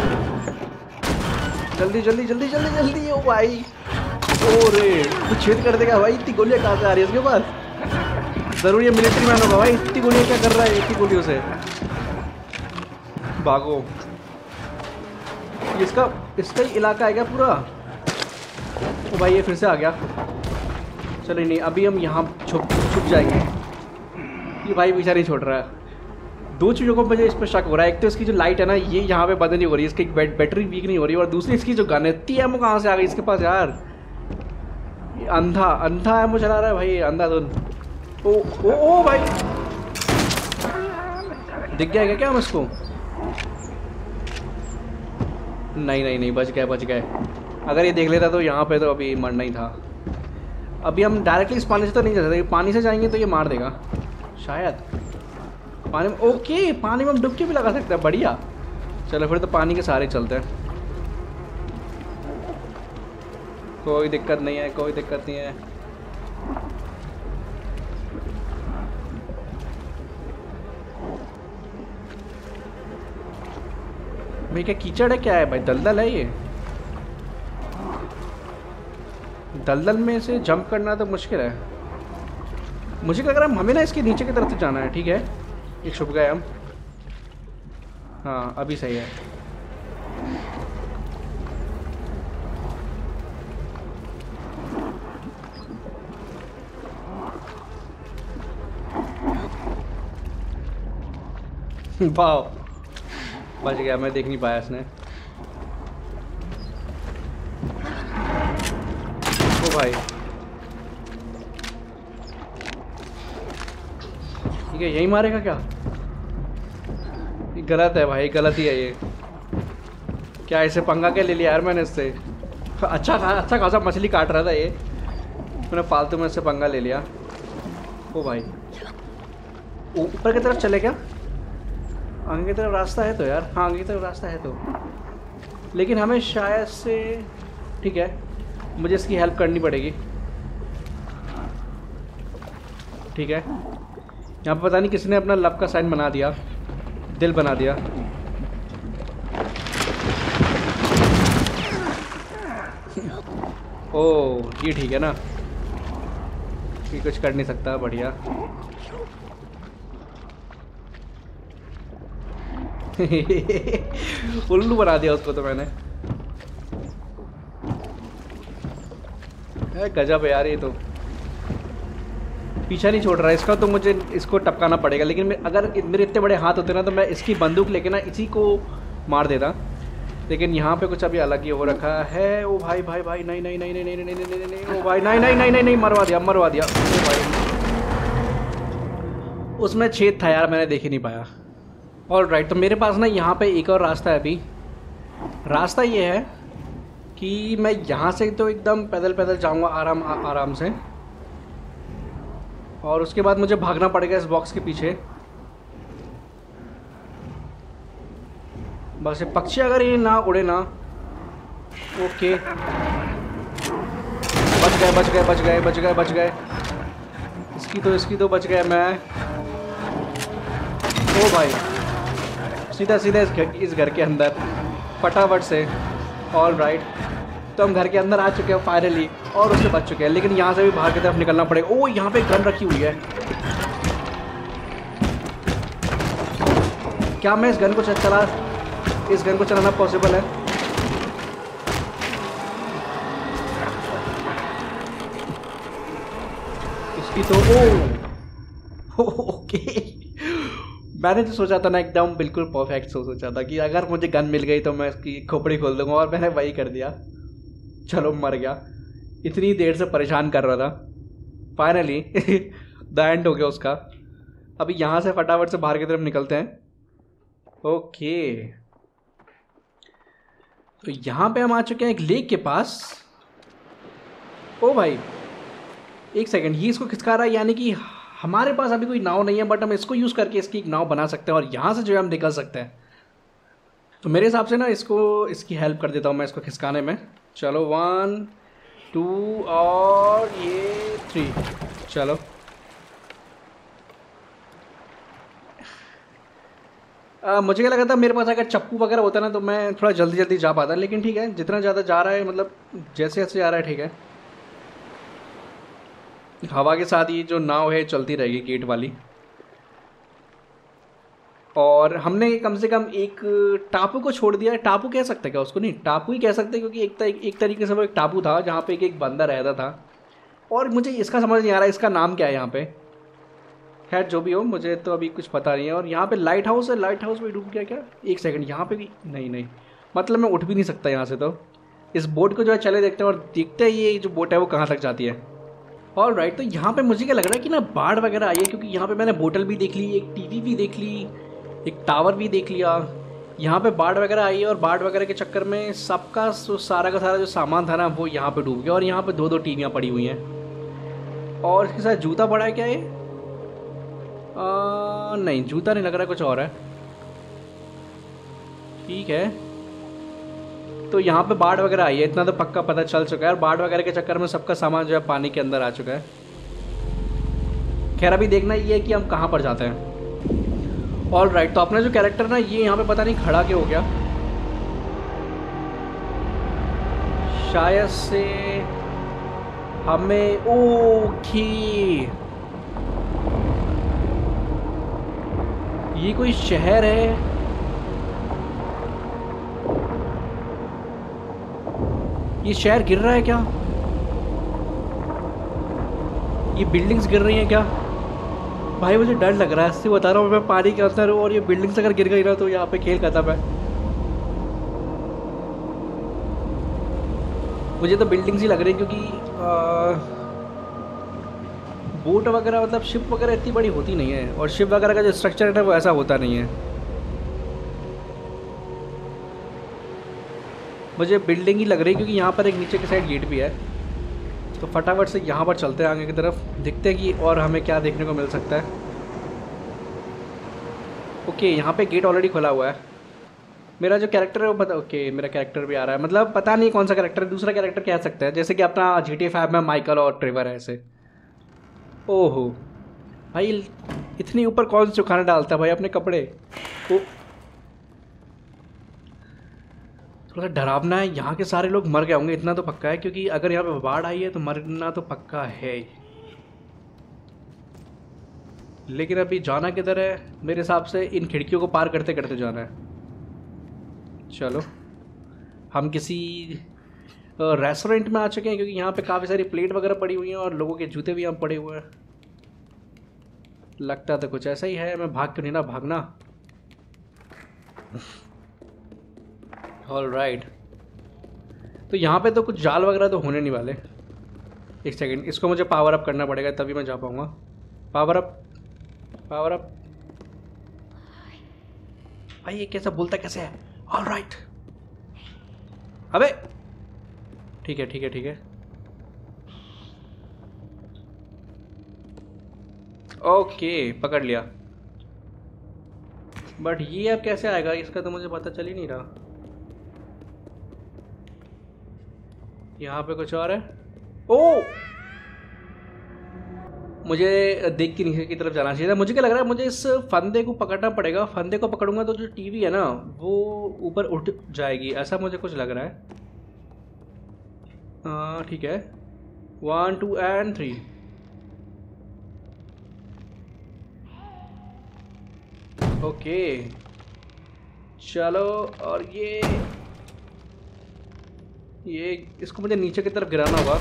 जल्दी जल्दी जल्दी जल्दी जल्दी। ओ भाई ओ रे कुछ छेद कर देगा भाई। इतनी गोलियां कहाँ से आ रही है उसके पास? जरूर ये मिलिट्री मैन होगा भाई, इतनी गोलियां क्या कर रहा है इतनी गोलियों से। भागो, इसका ही इलाका है क्या पूरा? ओ भाई ये फिर से आ गया। चलो नहीं अभी हम यहाँ छुप जाएंगे। ये भाई पीछा नहीं छोड़ रहा है। दो चीज़ों को मुझे इस पर शक हो रहा है। एक तो इसकी जो लाइट है ना ये यहाँ पे बंद नहीं हो रही है, इसकी बैटरी वीक नहीं हो रही है। और दूसरी इसकी जो गन है, इतनी एमो कहाँ से आ गई इसके पास यार? अंधा अंधा एमो चला रहा है भाई, अंधाधुन। ओ ओ ओ भाई दिख गया क्या हम इसको? नहीं नहीं नहीं बच गए बच गए। अगर ये देख लेता तो यहाँ पे तो अभी मरना ही था। अभी हम डायरेक्टली इस पानी से तो नहीं जा सकते, पानी से जाएंगे तो ये मार देगा शायद। पानी में ओके, पानी में हम डुबकी भी लगा सकते हैं, बढ़िया। चलो फिर तो पानी के सहारे चलते हैं। कोई दिक्कत नहीं है, कोई दिक्कत नहीं है। भाई क्या कीचड़ है, क्या है भाई? दलदल है ये। दलदल में से जंप करना तो मुश्किल है। मुझे लग रहा है हमें ना इसके नीचे की तरफ से जाना है। ठीक है ये छुप गए हम। हाँ अभी सही है। वाह, बच गया, मैं देख नहीं पाया इसने। ओ भाई, ठीक है, यही मारेगा क्या? ये गलत है भाई, गलत ही है ये। क्या इसे पंगा क्या ले लिया यार मैंने इससे? अच्छा खासा मछली काट रहा था ये, मैंने फालतू में इससे पंगा ले लिया। ओ भाई, ऊपर की तरफ चले क्या? आगे की तरफ रास्ता है तो यार, हाँ आगे की तरफ रास्ता है तो, लेकिन हमें शायद से, ठीक है, मुझे इसकी हेल्प करनी पड़ेगी। ठीक है, यहाँ पर पता नहीं किसने अपना लव का साइन बना दिया, दिल बना दिया। ओह, ये ठीक है ना, ये कुछ कर नहीं सकता, बढ़िया। उल्लू बना दिया उसको तो मैंने। गजब है यार, ये तो पीछा नहीं छोड़ रहा है इसका, तो मुझे इसको टपकाना पड़ेगा। लेकिन अगर मेरे इतने बड़े हाथ होते ना तो मैं इसकी बंदूक लेके ना इसी को मार देता। लेकिन यहाँ पे कुछ अभी अलग ही हो रखा है। ओ भाई भाई भाई, नहीं नहीं नहीं नहीं नहीं नहीं नहीं नहीं, ओ भाई नहीं नहीं नहीं नहीं नहीं, मरवा दिया मरवा दिया। ओ भाई, उसमें छेद था यार, मैंने देख ही नहीं पाया। और राइट, तो मेरे पास ना यहाँ पे एक और रास्ता है अभी। रास्ता ये है कि मैं यहाँ से तो एकदम पैदल पैदल जाऊँगा आराम से, और उसके बाद मुझे भागना पड़ेगा इस बॉक्स के पीछे। बस ये पक्षी अगर ये ना उड़े ना, ओके, बच गए बच गए बच गए बच गए बच गए। इसकी तो बच गए मैं। ओ भाई, सीधा सीधा इस घर के अंदर फटाफट से। ऑल राइट, तो हम घर के अंदर आ चुके हैं फाइनली, और उससे बच चुके हैं। लेकिन यहाँ से भी बाहर की तरफ निकलना पड़ेगा। ओ, यहाँ पे गन रखी हुई है। क्या मैं इस गन को चलाना पॉसिबल है? इसकी तो ओके। मैंने जो सोचा था ना, एकदम बिल्कुल परफेक्ट सोचा था कि अगर मुझे गन मिल गई तो मैं इसकी खोपड़ी खोल दूंगा, और मैंने वही कर दिया। चलो, मर गया, इतनी देर से परेशान कर रहा था। फाइनली द एंड हो गया उसका। अभी यहाँ से फटाफट से बाहर की तरफ निकलते हैं। ओके, तो यहाँ पे हम आ चुके हैं एक लेक के पास। ओ भाई, एक सेकंड, ये इसको खिसका रहा है, यानी कि हमारे पास अभी कोई नाव नहीं है, बट हम इसको यूज़ करके इसकी एक नाव बना सकते हैं, और यहाँ से जो है हम निकल सकते हैं। तो मेरे हिसाब से ना इसकी हेल्प कर देता हूँ मैं इसको खिसकाने में। चलो, 1 2 और ये 3, चलो। मुझे क्या लगा था, मेरे पास अगर चप्पू वगैरह होता ना तो मैं थोड़ा जल्दी जल्दी जा पाता, लेकिन ठीक है, जितना ज़्यादा जा रहा है, मतलब जैसे जैसे जा रहा है, ठीक है। हवा के साथ ये जो नाव है चलती रहेगी, गेट वाली। और हमने कम से कम एक टापू को छोड़ दिया है। टापू कह सकते हैं क्या उसको? नहीं, टापू ही कह सकते हैं, क्योंकि एक तरीके से वो एक टापू था जहाँ पे एक बंदा रहता था। और मुझे इसका समझ नहीं आ रहा है इसका नाम क्या है यहाँ पे। खैर, जो भी हो, मुझे तो अभी कुछ पता नहीं है। और यहाँ पे लाइट हाउस है, लाइट हाउस में डूब गया क्या? एक सेकंड, यहाँ पे भी नहीं, मतलब मैं उठ भी नहीं सकता यहाँ से। तो इस बोट को जो है चले देखते हैं, और देखते हैं ये जो बोट है वो कहाँ तक जाती है। ऑल राइट, तो यहाँ पे मुझे क्या लग रहा है कि ना बाढ़ वगैरह आई है, क्योंकि यहाँ पे मैंने बोतल भी देख ली, एक टीवी भी देख ली, एक टावर भी देख लिया। यहाँ पे बाढ़ वगैरह आई है, और बाढ़ वगैरह के चक्कर में सबका सारा का सारा जो सामान था ना वो यहाँ पे डूब गया। और यहाँ पे 2-2 टीवियाँ पड़ी हुई हैं, और इसके साथ जूता पड़ा है क्या ये? नहीं, जूता नहीं लग रहा, कुछ और है। ठीक है, तो यहाँ पे बाढ़ वगैरह आई है, इतना तो पक्का पता चल चुका है। और बाढ़ वगैरह के चक्कर में सबका सामान जो है पानी के अंदर आ चुका है। खैर, अभी देखना ये है कि हम कहाँ पर जाते हैं। ऑल राइट, तो अपना जो कैरेक्टर ना ये यहाँ पे पता नहीं खड़ा क्यों हो गया। शायद से हमें, ओके, ये कोई शहर है। ये शहर गिर रहा है क्या? ये बिल्डिंग्स गिर रही हैं क्या? भाई मुझे डर लग रहा है, इससे बता रहा हूँ मैं पानी के अंदर हूँ और ये बिल्डिंग से अगर गिर गई ना तो यहाँ पे खेल खत्म है। मुझे तो बिल्डिंग्स ही लग रही है क्योंकि बोट वगैरह मतलब शिप वगैरह इतनी बड़ी होती नहीं है और शिप वगैरह का जो स्ट्रक्चर है ना वो ऐसा होता नहीं है। मुझे बिल्डिंग ही लग रही है क्योंकि यहाँ पर एक नीचे की साइड गेट भी है। तो फटाफट से यहाँ पर चलते हैं आगे की तरफ, देखते हैं कि और हमें क्या देखने को मिल सकता है। ओके, यहाँ पे गेट ऑलरेडी खुला हुआ है। मेरा जो कैरेक्टर है वो पता, ओके मेरा कैरेक्टर भी आ रहा है, मतलब पता नहीं कौन सा कैरेक्टर है, दूसरा कैरेक्टर कह सकते हैं, जैसे कि अपना GTA 5 में माइकल और ट्रेवर है ऐसे। ओहो भाई, इतनी ऊपर कौन सुखाने डालता है भाई अपने कपड़े। ओ थोड़ा सा डरावना है, यहाँ के सारे लोग मर गए होंगे इतना तो पक्का है, क्योंकि अगर यहाँ पे बाढ़ आई है तो मरना तो पक्का है। लेकिन अभी जाना किधर है? मेरे हिसाब से इन खिड़कियों को पार करते करते जाना है। चलो, हम किसी रेस्टोरेंट में आ चुके हैं क्योंकि यहाँ पे काफ़ी सारी प्लेट वगैरह पड़ी हुई हैं और लोगों के जूते भी यहाँ पड़े हुए हैं। लगता तो कुछ ऐसा ही है, मैं भाग क्यों नहीं ना भागना। ऑल राइट, तो यहाँ पे तो कुछ जाल वगैरह तो होने नहीं वाले। एक सेकंड, इसको मुझे पावर अप करना पड़ेगा तभी मैं जा पाऊँगा। Power up, power up. भाई ये कैसा बोलता कैसे है? ऑल राइट, अबे ठीक है ठीक है ठीक है, ओके पकड़ लिया। बट ये अब कैसे आएगा इसका तो मुझे पता चल ही नहीं रहा। यहाँ पे कुछ और है। ओ, मुझे देख के नीचे की तरफ जाना चाहिए था। मुझे क्या लग रहा है, मुझे इस फंदे को पकड़ना पड़ेगा। फंदे को पकड़ूंगा तो जो टीवी है ना वो ऊपर उठ जाएगी, ऐसा मुझे कुछ लग रहा है। ठीक है, 1 2 and 3। ओके चलो, और ये इसको मुझे नीचे की तरफ गिराना होगा।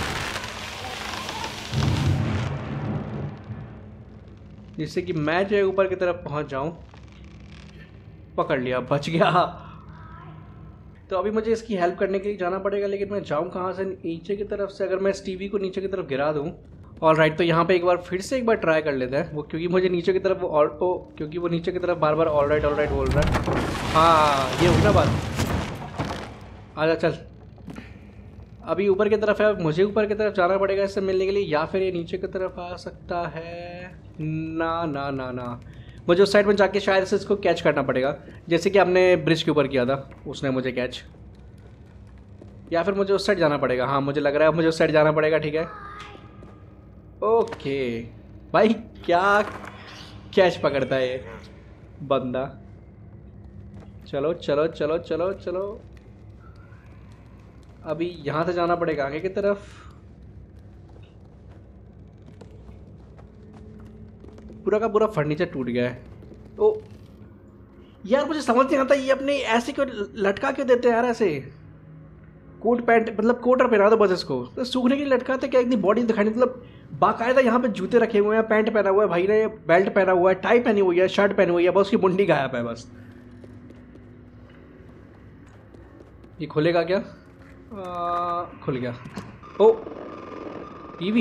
जिससे कि मैं जो है ऊपर की तरफ पहुंच जाऊं। पकड़ लिया, बच गया। तो अभी मुझे इसकी हेल्प करने के लिए जाना पड़ेगा, लेकिन मैं जाऊं कहाँ से? नीचे की तरफ से। अगर मैं इस टीवी को नीचे की तरफ गिरा दूं। ऑल राइट, तो यहाँ पे एक बार फिर से एक बार ट्राई कर लेते हैं वो, क्योंकि मुझे नीचे की तरफ क्योंकि वो नीचे की तरफ बार बार ऑल राइट बोल रहा है। हाँ ये होना बात। आजा चल, अभी ऊपर की तरफ है, मुझे ऊपर की तरफ जाना पड़ेगा इससे मिलने के लिए, या फिर ये नीचे की तरफ आ सकता है? ना ना ना ना, मुझे उस साइड में जाके शायद से इसको कैच करना पड़ेगा, जैसे कि हमने ब्रिज के ऊपर किया था, उसने मुझे कैच। या फिर मुझे उस साइड जाना पड़ेगा। हाँ मुझे लग रहा है मुझे उस साइड जाना पड़ेगा। ठीक है, ओके भाई, क्या कैच पकड़ता है ये बंदा। चलो चलो चलो चलो चलो, अभी यहाँ से जाना पड़ेगा आगे की तरफ। पूरा का पूरा फर्नीचर टूट गया है। ओ यार, मुझे समझ नहीं आता ये अपने ऐसे क्यों लटका क्यों देते हैं यार ऐसे। कोट पैंट, मतलब कोट और पहना दो बस इसको, तो सूखने के लिए लटकाते क्या? इतनी बॉडी दिखानी, मतलब बाकायदा यहाँ पे जूते रखे हुए हैं, पैंट पहना हुआ है भाई ने, बेल्ट पहना हुआ है, टाई पहनी हुई है, शर्ट पहनी हुई है, बस उसकी मुंडी गायब है बस। ये खुलेगा क्या? खुल गया। ओ टीवी,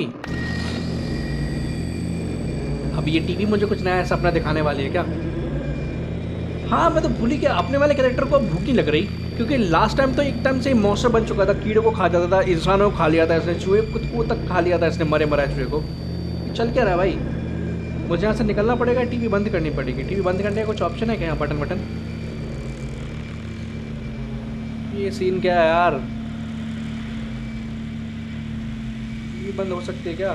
अब ये टीवी मुझे कुछ नया सपना दिखाने वाली है क्या? हाँ मैं तो भूल ही गया, अपने वाले कैरेक्टर को अब भूख नहीं लग रही, क्योंकि लास्ट टाइम तो एक टाइम से मॉन्स्टर बन चुका था, कीड़े को खा जाता था, इंसानों को खा लिया था इसने, चूहे को तक खा लिया था इसने, मरे मरा चूहे को। चल क्या रहा है भाई? मुझे यहाँ से निकलना पड़ेगा, टीवी बंद करनी पड़ेगी। टीवी बंद करने का कुछ ऑप्शन है क्या यहाँ? बटन? ये सीन क्या है यार? टीवी बंद हो सकती है क्या?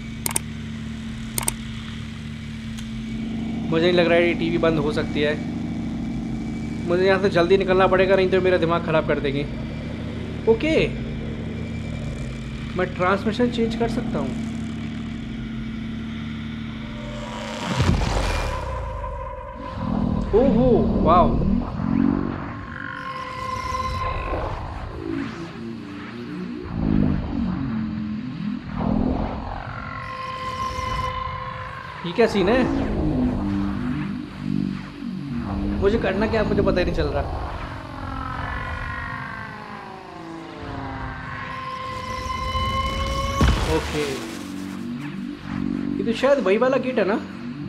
मुझे नहीं लग रहा है ये टीवी बंद हो सकती है। मुझे यहाँ से जल्दी निकलना पड़ेगा, नहीं तो मेरा दिमाग ख़राब कर देगी। ओके, मैं ट्रांसमिशन चेंज कर सकता हूँ। ओहो वाह, ये क्या सीन है? मुझे करना क्या मुझे पता ही नहीं चल रहा। ओके, ये तो शायद वही वाला गेट है ना?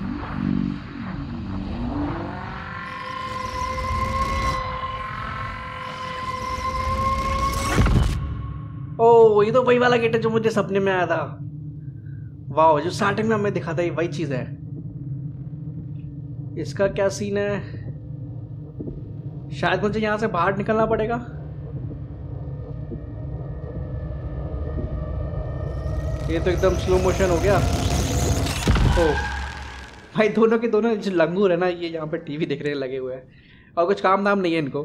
ओ, ये तो वही वाला गेट है जो मुझे सपने में आया था। वाह, जो स्टार्टिंग में हमें दिखा था, ये वही चीज है। इसका क्या सीन है? शायद मुझे यहां से बाहर निकलना पड़ेगा। ये तो एकदम स्लो मोशन हो गया। ओ भाई, दोनों के दोनों जो लंगूर है ना, ये यहाँ पे टीवी देखने लगे हुए हैं और कुछ काम धाम नहीं है इनको।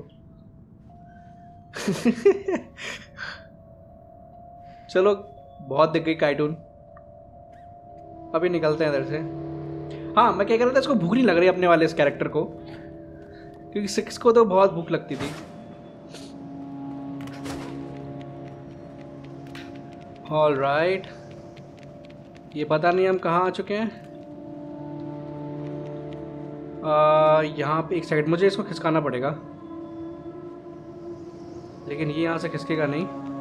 चलो, बहुत दिख गई कार्टून, अभी निकलते हैं इधर से। हाँ, मैं क्या कह रहा था, इसको भूख नहीं लग रही अपने वाले इस कैरेक्टर को, क्योंकि 6 को तो बहुत भूख लगती थी। ऑलराइट, ये पता नहीं हम कहाँ आ चुके हैं। यहाँ पे एक सेकंड, मुझे इसको खिसकाना पड़ेगा, लेकिन ये यहाँ से खिसकेगा नहीं।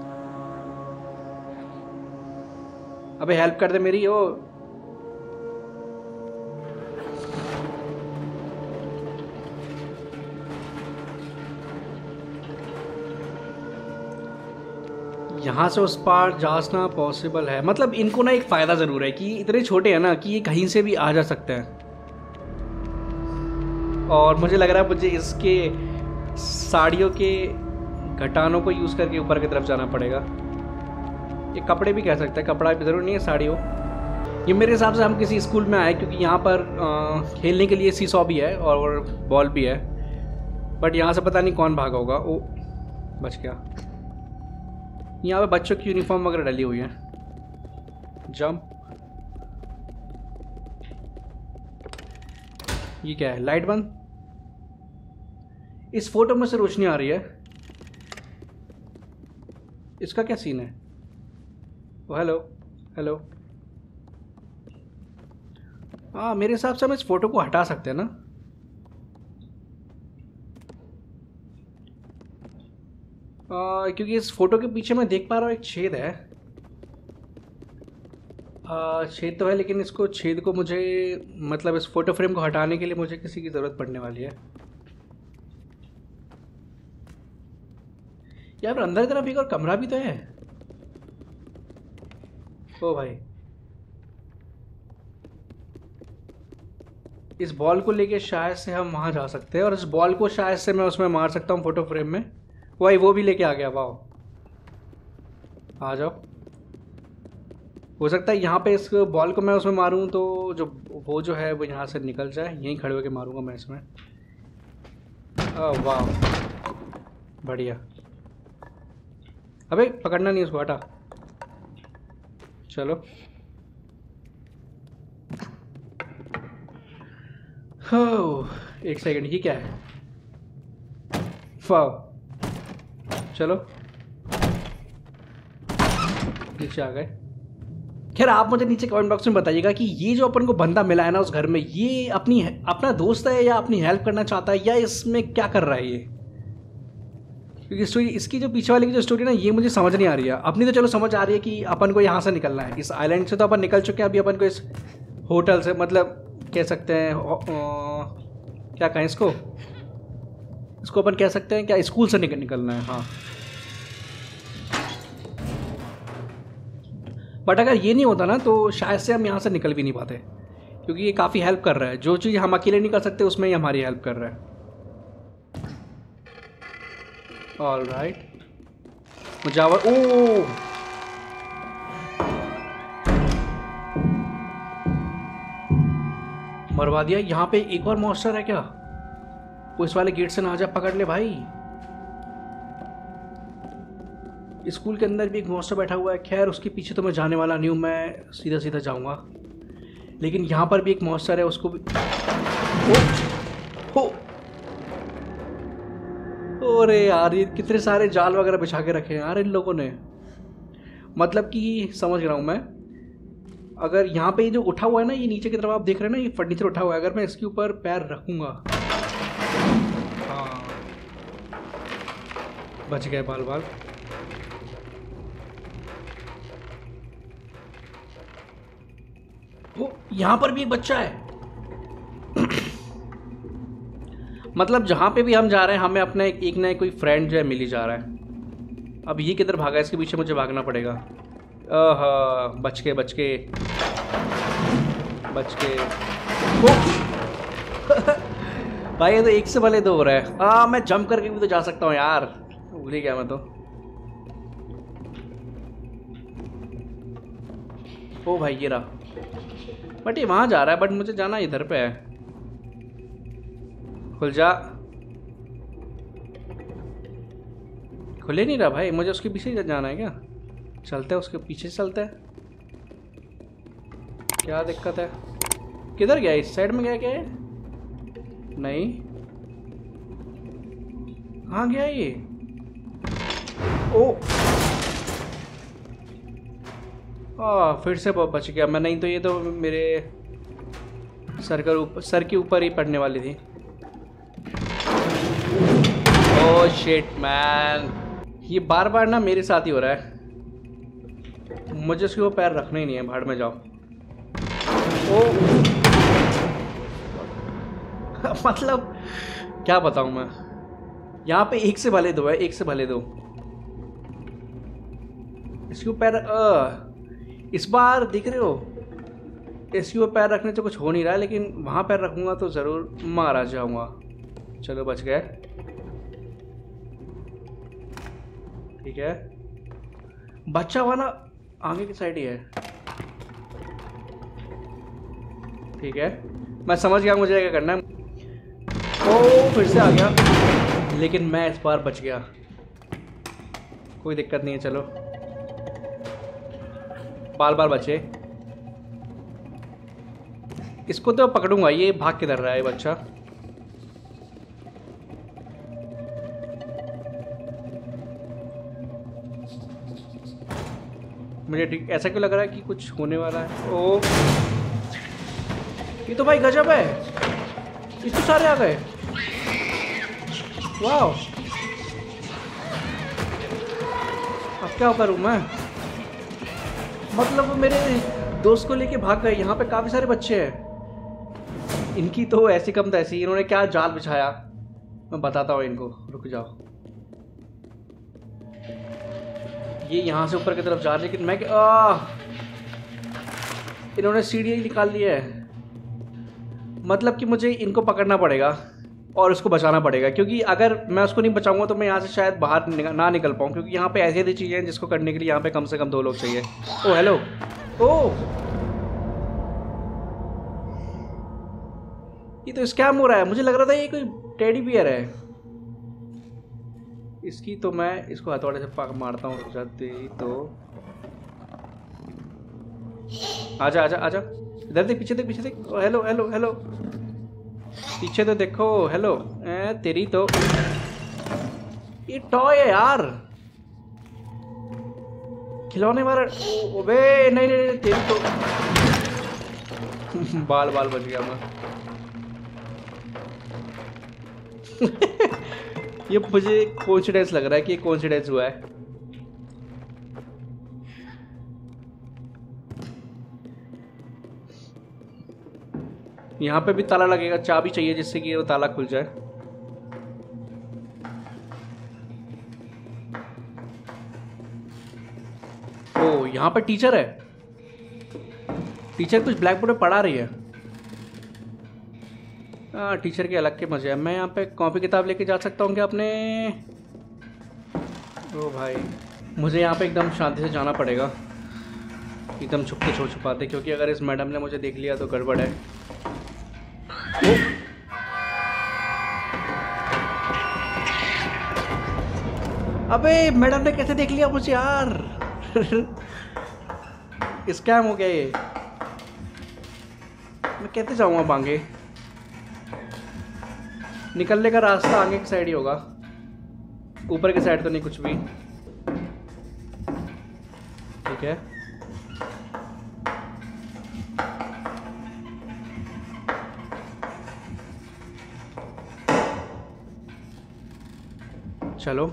अबे हेल्प कर दे मेरी। ओ यहाँ से उस पार जाना पॉसिबल है। मतलब इनको ना एक फ़ायदा ज़रूर है कि इतने छोटे हैं ना कि ये कहीं से भी आ जा सकते हैं। और मुझे लग रहा है मुझे इसके साड़ियों के घटानों को यूज़ करके ऊपर की तरफ जाना पड़ेगा। ये कपड़े भी कह सकते हैं, कपड़ा भी ज़रूर नहीं है, साड़ी हो। ये मेरे हिसाब से हम किसी स्कूल में आए, क्योंकि यहाँ पर खेलने के लिए सीसॉ भी है और बॉल भी है, बट यहाँ से पता नहीं कौन भागा होगा। ओ, बच गया। यहाँ पे बच्चों की यूनिफॉर्म वगैरह डली हुई है। जंप। ये क्या है? लाइट बंद। इस फोटो में से रोशनी आ रही है, इसका क्या सीन है? Oh hello hello. हाँ, मेरे हिसाब से हम इस फोटो को हटा सकते हैं ना। क्योंकि इस फोटो के पीछे मैं देख पा रहा हूँ एक छेद है। छेद तो है, लेकिन इसको छेद को मुझे, मतलब इस फोटो फ्रेम को हटाने के लिए मुझे किसी की ज़रूरत पड़ने वाली है। यार अंदर की तरफ एक और कमरा भी तो है। ओ भाई, इस बॉल को लेके शायद से हम वहाँ जा सकते हैं, और इस बॉल को शायद से मैं उसमें मार सकता हूँ फोटो फ्रेम में। वही वो भी लेके आ गया। वाह, आ जाओ। हो सकता है यहाँ पे इस बॉल को मैं उसमें मारूं तो वो जो है वो यहाँ से निकल जाए। यहीं खड़े होकर मारूंगा मैं इसमें। वाह, बढ़िया। अबे पकड़ना नहीं उसको, हटा। चलो। हो, एक सेकंड, ये क्या है? वाह, चलो नीचे आ गए। खैर, आप मुझे नीचे कमेंट बॉक्स में बताइएगा कि ये जो अपन को बंदा मिला है ना उस घर में, ये अपना दोस्त है या अपनी हेल्प करना चाहता है, या इसमें क्या कर रहा है ये? क्योंकि स्टोरी, इसकी जो पीछे वाली की जो स्टोरी ना, ये मुझे समझ नहीं आ रही है। अपनी तो चलो समझ आ रही है कि अपन को यहाँ से निकलना है, इस आइलैंड से तो अपन निकल चुके हैं। अभी अपन को इस होटल से, मतलब कह सकते हैं क्या कहें इसको अपन कह सकते हैं क्या, स्कूल से निकलना है। हाँ, बट अगर ये नहीं होता ना तो शायद से हम यहाँ से निकल भी नहीं पाते, क्योंकि ये काफ़ी हेल्प कर रहा है। जो चीज़ हम अकेले नहीं कर सकते उसमें ही हमारी हेल्प कर रहा है। ऑलराइट, मुझे ओ मरवा दिया। यहाँ पे एक और मॉन्स्टर है क्या? वो इस वाले गेट से ना आ जाए, पकड़ ले भाई। स्कूल के अंदर भी एक मॉन्स्टर बैठा हुआ है। खैर, उसके पीछे तो मैं जाने वाला नहीं हूँ, मैं सीधा सीधा जाऊँगा। लेकिन यहाँ पर भी एक मॉन्स्टर है, उसको भी हो। अरे यार, ये कितने सारे जाल वगैरह बिछा के रखे हैं यार इन लोगों ने। मतलब कि समझ रहा हूँ मैं, अगर यहाँ पे ये जो उठा हुआ है ना, ये नीचे की तरफ आप देख रहे हैं ना, ये फर्नीचर उठा हुआ है, अगर मैं इसके ऊपर पैर रखूँगा, हाँ बच गए बाल बाल। वो यहाँ पर भी एक बच्चा है। मतलब जहाँ पे भी हम जा रहे हैं हमें अपना एक ना कोई फ्रेंड जो है मिल ही जा रहा है। अब ये किधर भागा, इसके पीछे मुझे भागना पड़ेगा। बच के बच के बच के। भाई ये तो एक से भले दो हो रहा है। मैं जंप करके भी तो जा सकता हूँ यार, भूल ही गया मैं तो। ओ भाई ये रहा, बट ये वहां जा रहा है, बट मुझे जाना इधर पे है। खुल जा, खुले नहीं रहा भाई, मुझे उसके पीछे जाना है क्या? चलते हैं उसके पीछे चलते हैं, क्या दिक्कत है? किधर गया, इस साइड में गया क्या है? नहीं, कहाँ गया ये? ओ फिर से बच गया मैं, नहीं तो ये तो मेरे सर के ऊपर ही पड़ने वाली थी। ओह शिट मैन, ये बार बार ना मेरे साथ ही हो रहा है। मुझे उसके ऊपर पैर रखना ही नहीं है, भाड़ में जाओ। ओ मतलब क्या बताऊं मैं, यहाँ पे एक से भले दो है, एक से भले दो। इसके ऊपर इस बार दिख रहे हो, इसके ऊपर पैर रखने से कुछ हो नहीं रहा है, लेकिन वहां पैर रखूंगा तो जरूर मारा जाऊंगा। चलो बच गए, ठीक है। बच्चा हुआ ना आगे की साइड ही है, ठीक है। मैं समझ गया मुझे क्या करना है। ओ फिर से आ गया, लेकिन मैं इस बार बच गया, कोई दिक्कत नहीं है। चलो बाल बाल बचे, इसको तो पकड़ूंगा। ये भाग किधर रहा है बच्चा? मुझे ठीक ऐसा क्यों लग रहा है कि कुछ होने वाला है। ओ ये तो भाई गजब है, इतने सारे आ गए, वाह। अब क्या करूं मैं? मतलब मेरे दोस्त को लेके भाग गए। यहाँ पे काफी सारे बच्चे हैं, इनकी तो ऐसी कम तैसी, इन्होंने क्या जाल बिछाया, मैं बताता हूँ इनको। रुक जाओ, ये यहाँ से ऊपर की तरफ जा रहे, लेकिन मैं इन्होंने सीढ़ी निकाल ली है। मतलब कि मुझे इनको पकड़ना पड़ेगा और उसको बचाना पड़ेगा, क्योंकि अगर मैं उसको नहीं बचाऊंगा तो मैं यहाँ से शायद बाहर ना निकल पाऊँ, क्योंकि यहाँ पे ऐसी ऐसी चीज़ें हैं जिसको करने के लिए यहाँ पे कम से कम 2 लोग चाहिए। ओ हेलो, ओ ये तो स्कैम हो रहा है। मुझे लग रहा था ये कोई टेडी बियर है। इसकी तो मैं इसको हथौड़े से मारता हूँ, जाते ही तो। आजा आजा आजा, इधर देख, पीछे देख, पीछे देख। हेलो हेलो हेलो, पीछे तो देखो। हेलो तेरी तो ये टॉय है यार, खिलौने वाला। ओबे नहीं नहीं नहीं, तेरी तो बाल बाल बच गया मैं। ये मुझे कोइंसिडेंस लग रहा है कि ये कोइंसिडेंस हुआ है। यहाँ पे भी ताला लगेगा, चाबी चाहिए जिससे कि वो ताला खुल जाए। ओ यहाँ पर टीचर है, टीचर कुछ ब्लैक बोर्ड पे पढ़ा रही है। टीचर के अलग के मजे हैं। मैं यहाँ पे कॉपी किताब लेके जा सकता हूँ क्या अपने? ओ भाई मुझे यहाँ पे एकदम शांति से जाना पड़ेगा, एकदम छुपके छुपाते, क्योंकि अगर इस मैडम ने मुझे देख लिया तो गड़बड़ है। अबे मैडम ने कैसे देख लिया मुझे यार? स्कैम हो गया ये। मैं कैसे जाऊंगा आगे? निकलने का रास्ता आगे की साइड ही होगा, ऊपर की साइड तो नहीं कुछ भी। ठीक है चलो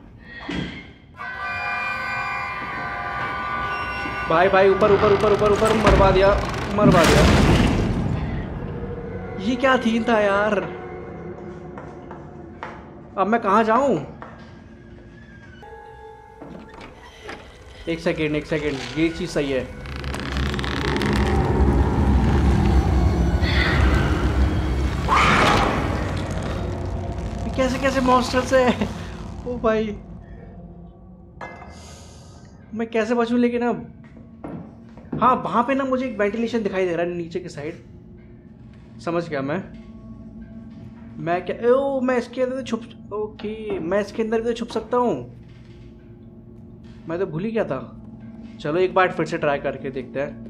भाई भाई, ऊपर ऊपर ऊपर ऊपर ऊपर, मरवा दिया मरवा दिया। ये क्या थीम था यार। अब मैं कहाँ जाऊं? एक सेकेंड, ये चीज सही है। कैसे कैसे मॉन्स्टर्स है। ओ भाई, मैं कैसे बचूं? लेकिन अब हाँ, वहां पे ना मुझे एक वेंटिलेशन दिखाई दे रहा है नीचे की साइड। समझ गया मैं क्या, ओ मैं इसके अंदर छुप, ओके मैं इसके अंदर भी तो छुप सकता हूँ। मैं तो भूल ही गया था। चलो एक बार फिर से ट्राई करके देखते हैं।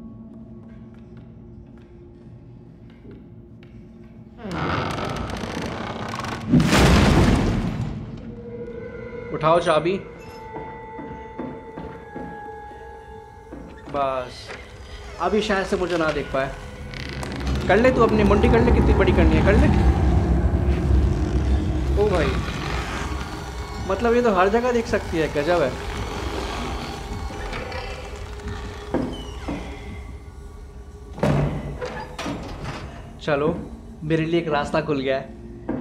उठाओ चाबी। बस अभी शायद से मुझे ना देख पाए। कर ले तू अपनी मुंडी, कर ले, कितनी बड़ी करनी है कर ले। ओ भाई, मतलब ये तो हर जगह देख सकती है, गजब है। चलो मेरे लिए एक रास्ता खुल गया है।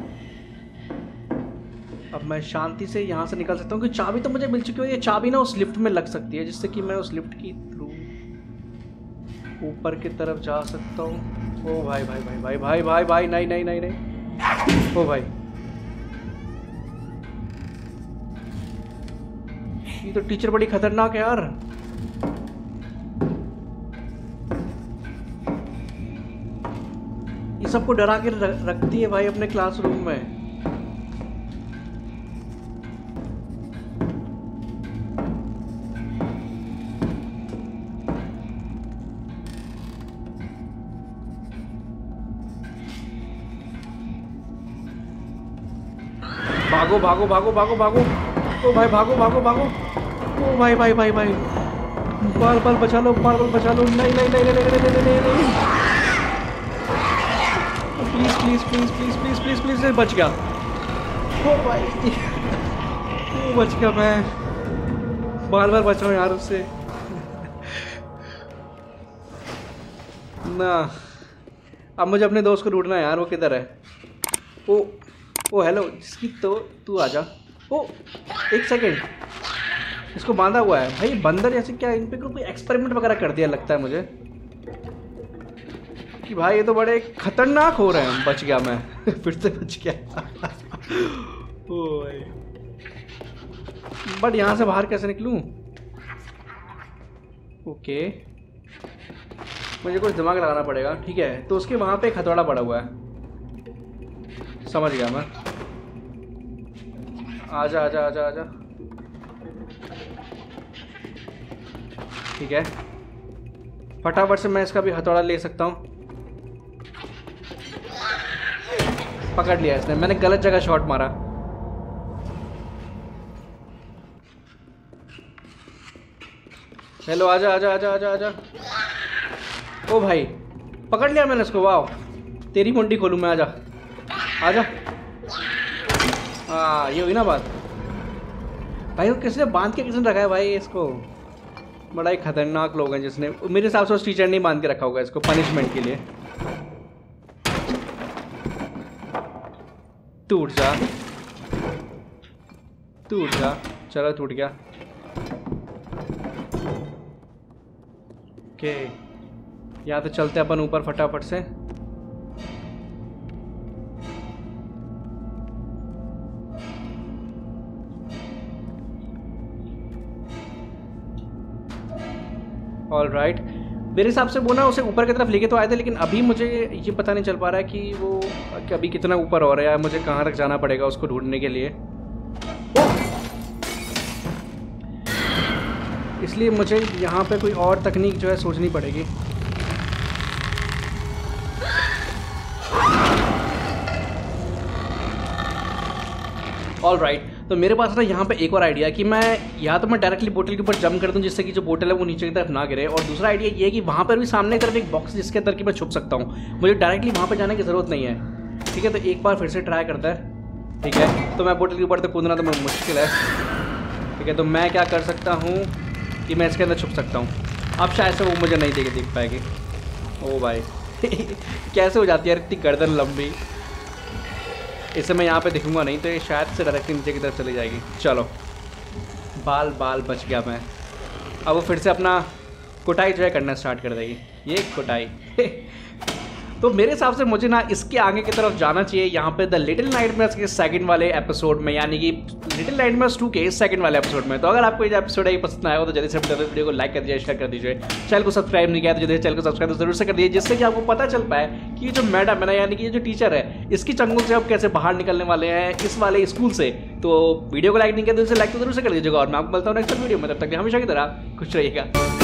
अब मैं शांति से यहाँ से निकल सकता हूँ, क्योंकि चाबी तो मुझे मिल चुकी है। ये चाबी ना उस लिफ्ट में लग सकती है, जिससे कि मैं उस लिफ्ट की थ्रू ऊपर की तरफ जा सकता हूँ। ओ भाई भाई भाई भाई भाई भाई भाई, नहीं नहीं नहीं नहीं। ओ भाई, ये तो टीचर बड़ी खतरनाक है यार। ये सबको डरा के रखती है भाई अपने क्लासरूम में। भागो भागो भागो भागो भागो। ओ भाई भागो भागो भागो। ओ भाई भाई भाई भाई, बाल बाल बचा लो, बाल बाल बचा लो। नहीं नहीं नहीं नहीं नहीं नहीं नहीं नहीं, please please please please please please please. बच गया। ओ भाई, ओ बच गया मैं। बाल बाल बचाओ यार उससे ना। अब मुझे अपने दोस्त को ढूंढना है यार, वो किधर है। ओ हेलो, जिसकी तो तू आजा। ओ एक सेकेंड, इसको बांधा हुआ है भाई। बंदर जैसे क्या इन पे कोई एक्सपेरिमेंट वगैरह कर दिया लगता है मुझे, कि भाई ये तो बड़े खतरनाक हो रहे हैं। बच गया मैं फिर से बच गया ओ भाई, बट यहाँ से बाहर कैसे निकलूँ? ओके, मुझे कुछ दिमाग लगाना पड़ेगा। ठीक है, तो उसके वहाँ पे एक हथौड़ा पड़ा हुआ है। समझ गया मैं। आजा आजा आजा आजा। ठीक है, फटाफट से मैं इसका भी हथौड़ा ले सकता हूँ। पकड़ लिया इसने, मैंने गलत जगह शॉट मारा। हेलो, आजा आजा आजा आजा आजा। ओ भाई, पकड़ लिया मैंने इसको। वाह, तेरी मुंडी खोलूँ मैं। आजा आजा। हाँ, ये हुई ना बात। भाई वो किसने बांध के किसने रखा है भाई इसको? बड़ा ही खतरनाक लोग हैं जिसने, मेरे हिसाब से उस टीचर ने बांध के रखा होगा इसको पनिशमेंट के लिए। टूट जा, टूट जा। चलो टूट गया। ओके, यहाँ तो चलते अपन ऊपर फटाफट से। ऑल राइट, मेरे हिसाब से वो ना उसे ऊपर की तरफ लेके तो आए थे, लेकिन अभी मुझे ये पता नहीं चल पा रहा है कि वो अभी कितना ऊपर हो रहा है, मुझे कहाँ तक जाना पड़ेगा उसको ढूंढने के लिए। इसलिए मुझे यहाँ पे कोई और तकनीक जो है सोचनी पड़ेगी। ऑल राइट, तो मेरे पास ना यहाँ पे एक और आइडिया है कि मैं या तो मैं डायरेक्टली बोतल के ऊपर जंप कर दूँ जिससे कि जो बोतल है वो नीचे की तरफ ना गिरे, और दूसरा आइडिया ये है कि वहाँ पर भी सामने की तरफ एक बॉक्स जिसके अंदर कि मैं छुप सकता हूँ। मुझे डायरेक्टली वहाँ पर जाने की ज़रूरत नहीं है। ठीक है, तो एक बार फिर से ट्राई करता है। ठीक है, तो मैं बोतल के ऊपर तो कूदना तो मुश्किल है। ठीक है, तो मैं क्या कर सकता हूँ कि मैं इसके अंदर छुप सकता हूँ। अब शायद से वो मुझे नहीं देख पाएगी। ओ भाई कैसे हो जाती है इतनी गर्दन लंबी। इसे मैं यहाँ पे दिखूंगा नहीं तो ये शायद से डायरेक्टली नीचे की तरफ चली जाएगी। चलो बाल बच गया मैं। अब वो फिर से अपना कुटाई जो है करना स्टार्ट कर देगी। ये कुटाई तो मेरे हिसाब से मुझे ना इसके आगे की तरफ जाना चाहिए, यहाँ पे द लिटिल नाइटमेयर्स के सेकंड वाले एपिसोड में, यानी कि लिटिल नाइटमेयर्स 2 के सेकंड वाले एपिसोड में। तो अगर आपको ये एपिसोड है पसंद आया हो तो जल्दी से वीडियो को लाइक कर दीजिए, शेयर कर दीजिए। चैनल को सब्सक्राइब नहीं किया तो जल्दी चैनल को सब्सक्राइब जरूर से कर दीजिए, जिससे कि आपको पता चल पाए कि जो मैडम है ना, यानी कि ये जो टीचर है, इसकी चंगुल से अब कैसे बाहर निकलने वाले हैं इस वाले स्कूल से। तो वीडियो को लाइक नहीं किया तो लाइक तो जरूर से कर दीजिएगा और मैं आपको मिलता हूँ नेक्स्ट वीडियो में। तब तक हमेशा की तरह खुश रहिएगा।